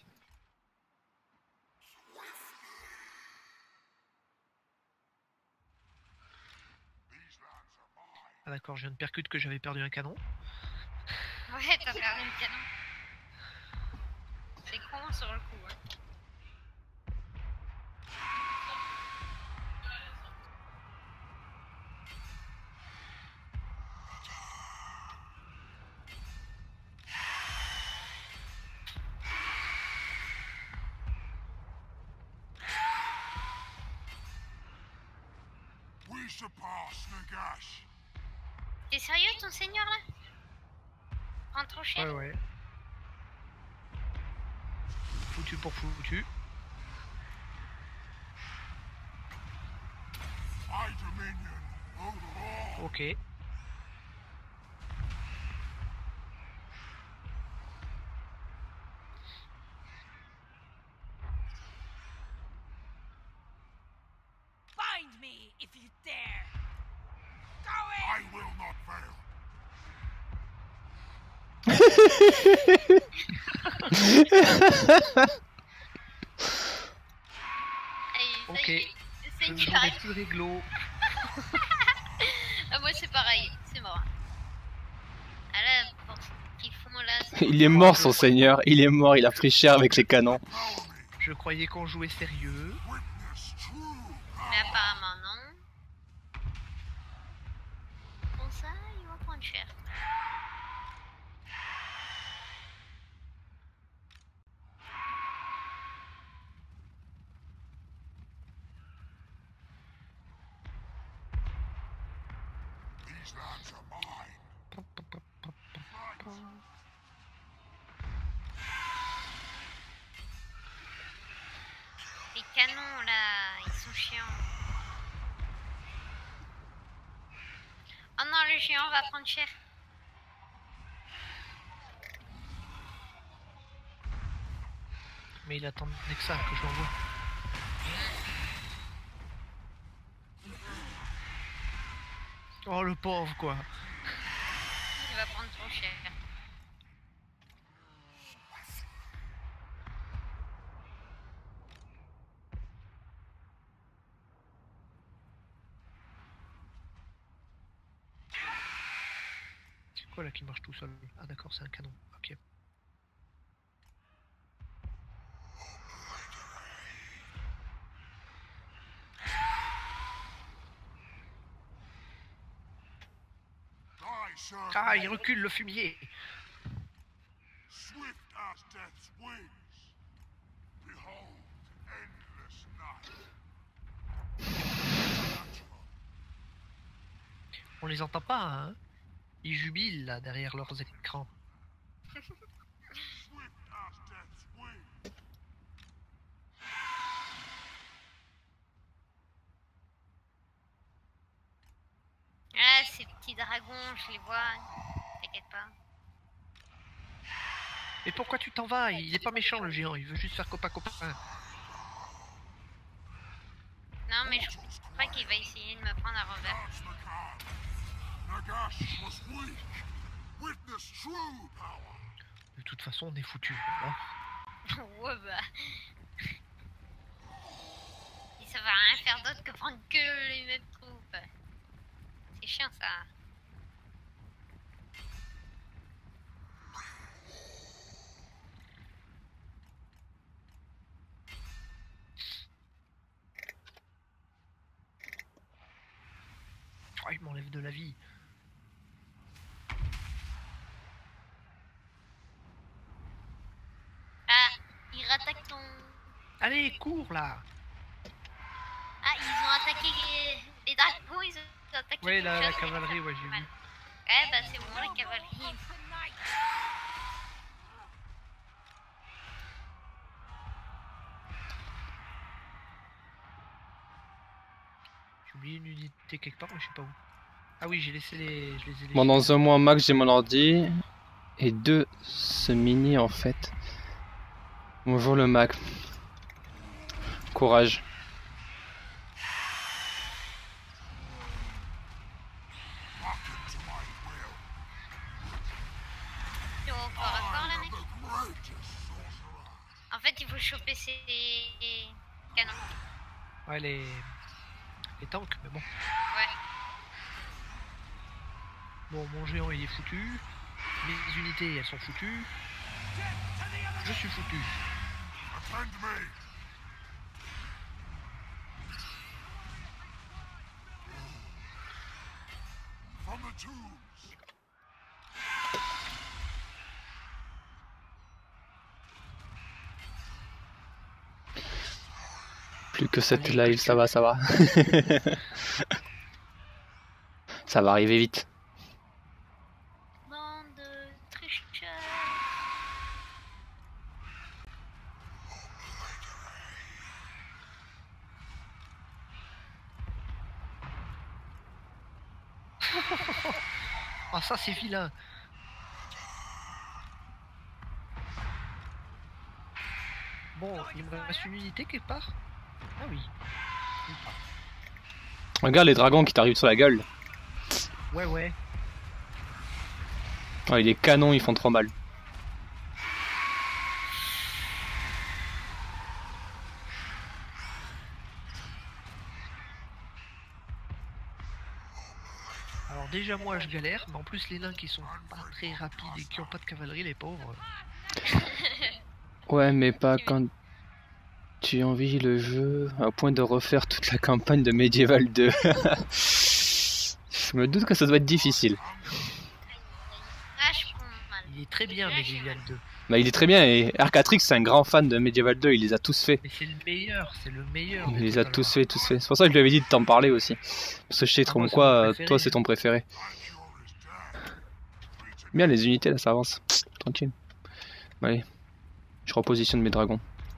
Ah, d'accord, je viens de percute que j'avais perdu un canon. Ouais, t'as perdu le canon. C'est con sur le coup. Hein. We surpass Nagash. T'es sérieux, ton seigneur là? Prends trop cher. Ouais, ouais. Foutu pour foutu. My dominion over all. Ok. Find me if you dare. Go I in. will not fail. Allez, ça Ok. y est, le Le seigneur. jour est plus réglo. Ah, moi c'est pareil, c'est mort. Ah là, pour ce qu'ils font là, c'est... Il est mort son seigneur, il est mort, il a pris cher avec les canons. Power me. Je croyais qu'on jouait sérieux. Witness true Mais power. apparemment non. Pour ça, ils vont prendre cher. These lands are mine. Les canons là, ils sont chiants. Oh non, le géant va prendre cher. Mais il attendait que ça, que je l'envoie. Oh, le pauvre, quoi. Il va prendre trop cher. C'est quoi, là, qui marche tout seul? Ah, d'accord, c'est un canon. Ok. Die, sir. Ah, il recule, le fumier. Swift as death's wings. Behold, endless night. Natural. On les entend pas, hein. Ils jubilent, là, derrière leurs écrans. Swift as death's wings. Ah, ces petits dragons, je les vois. T'inquiète pas. Et pourquoi tu t'en vas? Il est pas méchant, le géant. Il veut juste faire copain-copain. Non, mais je crois qu'il va essayer de me prendre à revers. That's the card. Nagash was weak. Witness true power. De toute façon, on est foutu. Hein. Ouais, bah. Et ça va rien faire d'autre que prendre que les mêmes troupes. C'est chiant ça. Oh, il m'enlève m'enlève de la vie. Ah, ils rattaquent ton... Allez, cours là. Ah, ils ont attaqué les, les dragons, ils ont attaqué Ouais, quelque la, la chose, cavalerie, ouais, j'ai mal. vu. Ouais, bah c'est bon, la cavalerie. J'ai oublié une unité quelque part, mais je sais pas où. Ah oui, j'ai laissé les... Je les ai Bon, laissés. dans un mois max, j'ai mon ordi. Et deux, ce mini en fait. Bonjour le Mac. Courage. T'es au corps à corps là, mec? En fait, il faut choper ses canons. Ouais, les... les tanks, mais bon. Ouais. Bon, mon géant il est foutu. Mes unités elles sont foutues. Je suis foutu. Attend me. From the tombs. Plus que cette live, ça va, ça va. Ça va arriver vite. Bande de tricheurs. Ah, ça c'est vilain. Bon, il me reste une unité quelque part. Ah oui. Nulle part. Regarde les dragons qui t'arrivent sur la gueule. Ouais, ouais. Oh, les canons, ils font trop mal. Alors déjà moi je galère, mais en plus les nains qui sont pas très rapides et qui ont pas de cavalerie, les pauvres. Ouais, mais pas quand tu envies le jeu à point de refaire toute la campagne de Medieval deux. Je me doute que ça doit être difficile. Ah, je prends mal. Il est très bien Medieval deux. Bah, il est très bien et Arcatrix c'est un grand fan de Medieval deux, il les a tous fait. Mais c'est le meilleur, c'est le meilleur. Il de les a Total tous War. fait, tous fait. C'est pour ça que je lui avais dit de t'en parler aussi. Parce que je sais Ah, trop moi, c'est quoi, mon euh, préféré. toi c'est ton préféré. Bien les unités là, ça avance. Tranquille. Allez, je repositionne mes dragons.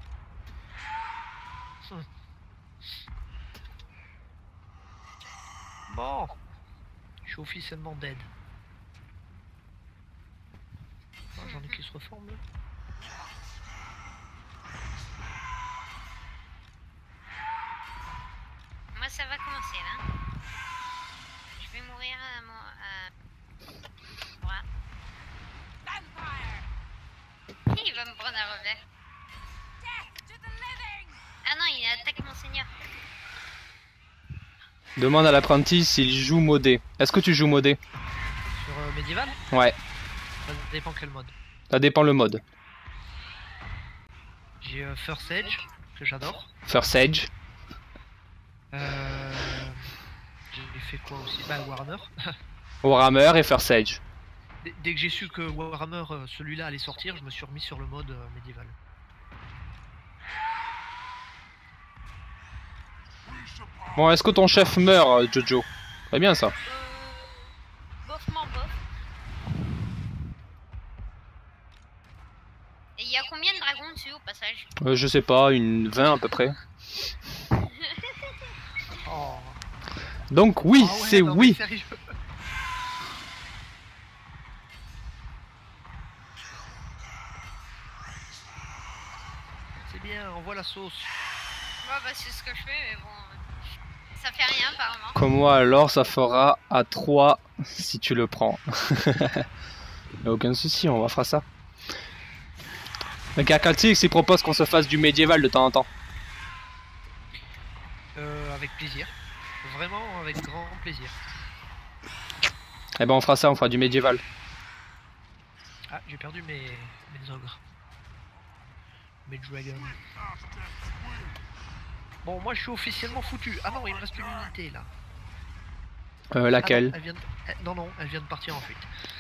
Bon, je suis officiellement dead. Ah, j'en ai qui se reforment là. Moi, ça va commencer là. Je vais mourir à mon. À... Voilà. Vampire! Il va me prendre un revers. Death to the living! Ah non, il attaque mon seigneur. Demande à l'apprenti s'il joue modé. Est-ce que tu joues modé? Sur euh, Medieval, Ouais, ça dépend quel mode. ça dépend le mode. J'ai euh, First Edge, que j'adore. First Edge. Euh... J'ai fait quoi aussi? Bah Warhammer. Warhammer et First Edge. Dès dès que j'ai su que Warhammer, euh, celui-là allait sortir, je me suis remis sur le mode euh, médiéval. Bon, est-ce que ton chef meurt, euh, Jojo? Très bien ça. Euh. Bof-moi, bof. Et il y a combien de dragons dessus au passage? Euh, je sais pas, une vingt à peu près. Oh. Donc oui, Ah ouais, c'est non, mais oui. sérieux. C'est bien, envoie la sauce. Ouais, bah c'est ce que je fais, mais bon. Ça fait rien apparemment. Comme moi alors, ça fera à trois si tu le prends. Y'a aucun souci, on va faire ça. Mais Arcatrix, il propose qu'on se fasse du médiéval de temps en temps. Euh, avec plaisir. Vraiment avec grand plaisir. Eh ben on fera ça, on fera du médiéval. Ah, j'ai perdu mes, mes ogres. Mes dragons. Bon, moi je suis officiellement foutu. Ah non, il me reste une unité là. Euh, Ah non, laquelle? elle vient de... elle- non, non, elle vient de partir en fuite.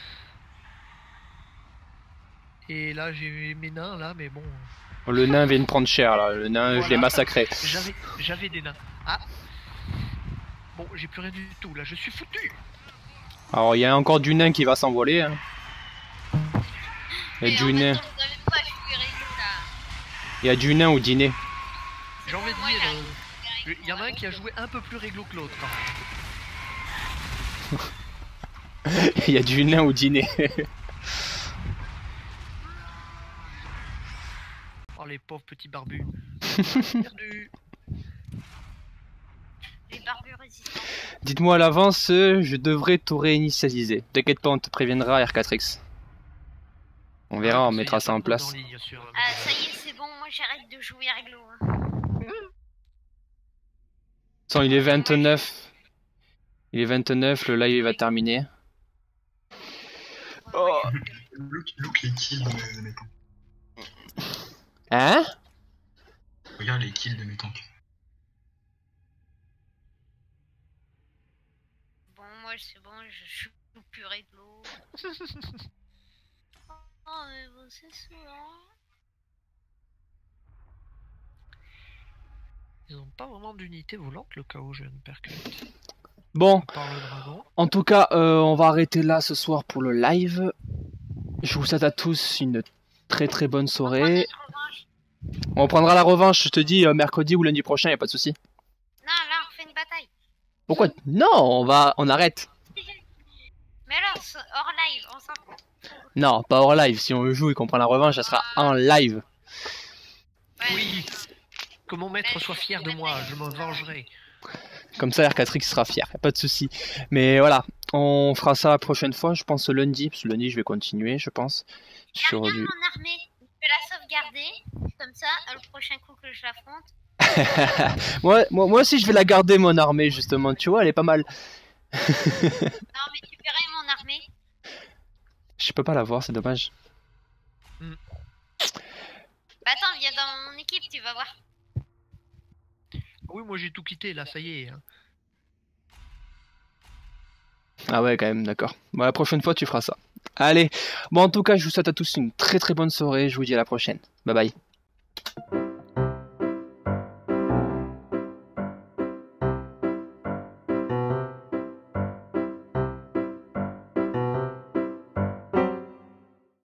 Et là, j'ai mes nains, là, mais bon... Le nain vient de prendre cher là, le nain je l'ai Voilà. massacré. J'avais j'avais des nains. Ah. Bon, j'ai plus rien du tout, là, je suis foutu. Alors il y a encore du nain qui va s'envoler. Hein. Il y a Et du en même nain, temps, vous avez pas, je suis réglo là. il y a du nain au dîner. J'ai envie de Moi, dire, j'arrive. euh, il y en a un qui a joué un peu plus réglo que l'autre. quand même. Il y a du nain au dîner. Oh, les pauvres petits barbus. Perdu. Les barbus résistants. Dites-moi à l'avance, euh, je devrais tout réinitialiser. T'inquiète pas, on te préviendra R quatre X. On verra, on Parce qu'il y mettra a ça pas en de mode place. ligne sur, euh, Ah, ça y est, c'est bon, moi j'arrête de jouer réglo. Hein. Attends, il est vingt-neuf. Il est vingt-neuf, le live va terminer. Oh. Look, look les kills de mes, de mes tanks. Hein? Regarde les kills de mes tanks. Bon, moi c'est bon, je joue plus réglo. Oh, mais bon, c'est souvent. Ils ont pas vraiment d'unité volante, le cas où je ne percute. Bon, Par le dragon. en tout cas, euh, on va arrêter là ce soir pour le live. Je vous souhaite à tous une très très bonne soirée. On prendra la revanche, je te dis, euh, mercredi ou lundi prochain, y a pas de souci. Non, là on fait une bataille. Pourquoi? Non, on va, on arrête. Mais alors, c'est hors live, on s'en fout. Non, pas hors live. Si on joue et qu'on prend la revanche, ça sera en live. Ouais. Oui. Que mon maître soit fier de moi, je me vengerai. Comme ça, R quatre X sera fier, y a pas de souci. Mais voilà, on fera ça la prochaine fois, je pense lundi, parce que lundi je vais continuer, je pense. Sur Regarde du... mon armée, je vais la sauvegarder. Comme ça, le prochain coup que je l'affronte. moi, moi, moi aussi je vais la garder mon armée justement, tu vois, elle est pas mal. Non, mais tu verrais mon armée. Je peux pas la voir, c'est dommage. Bah attends, viens dans mon équipe, tu vas voir. Oui, moi j'ai tout quitté, là, ça y est. hein. Ah ouais, quand même, d'accord. Bon, la prochaine fois tu feras ça. Allez, bon en tout cas, je vous souhaite à tous une très très bonne soirée, je vous dis à la prochaine. Bye bye.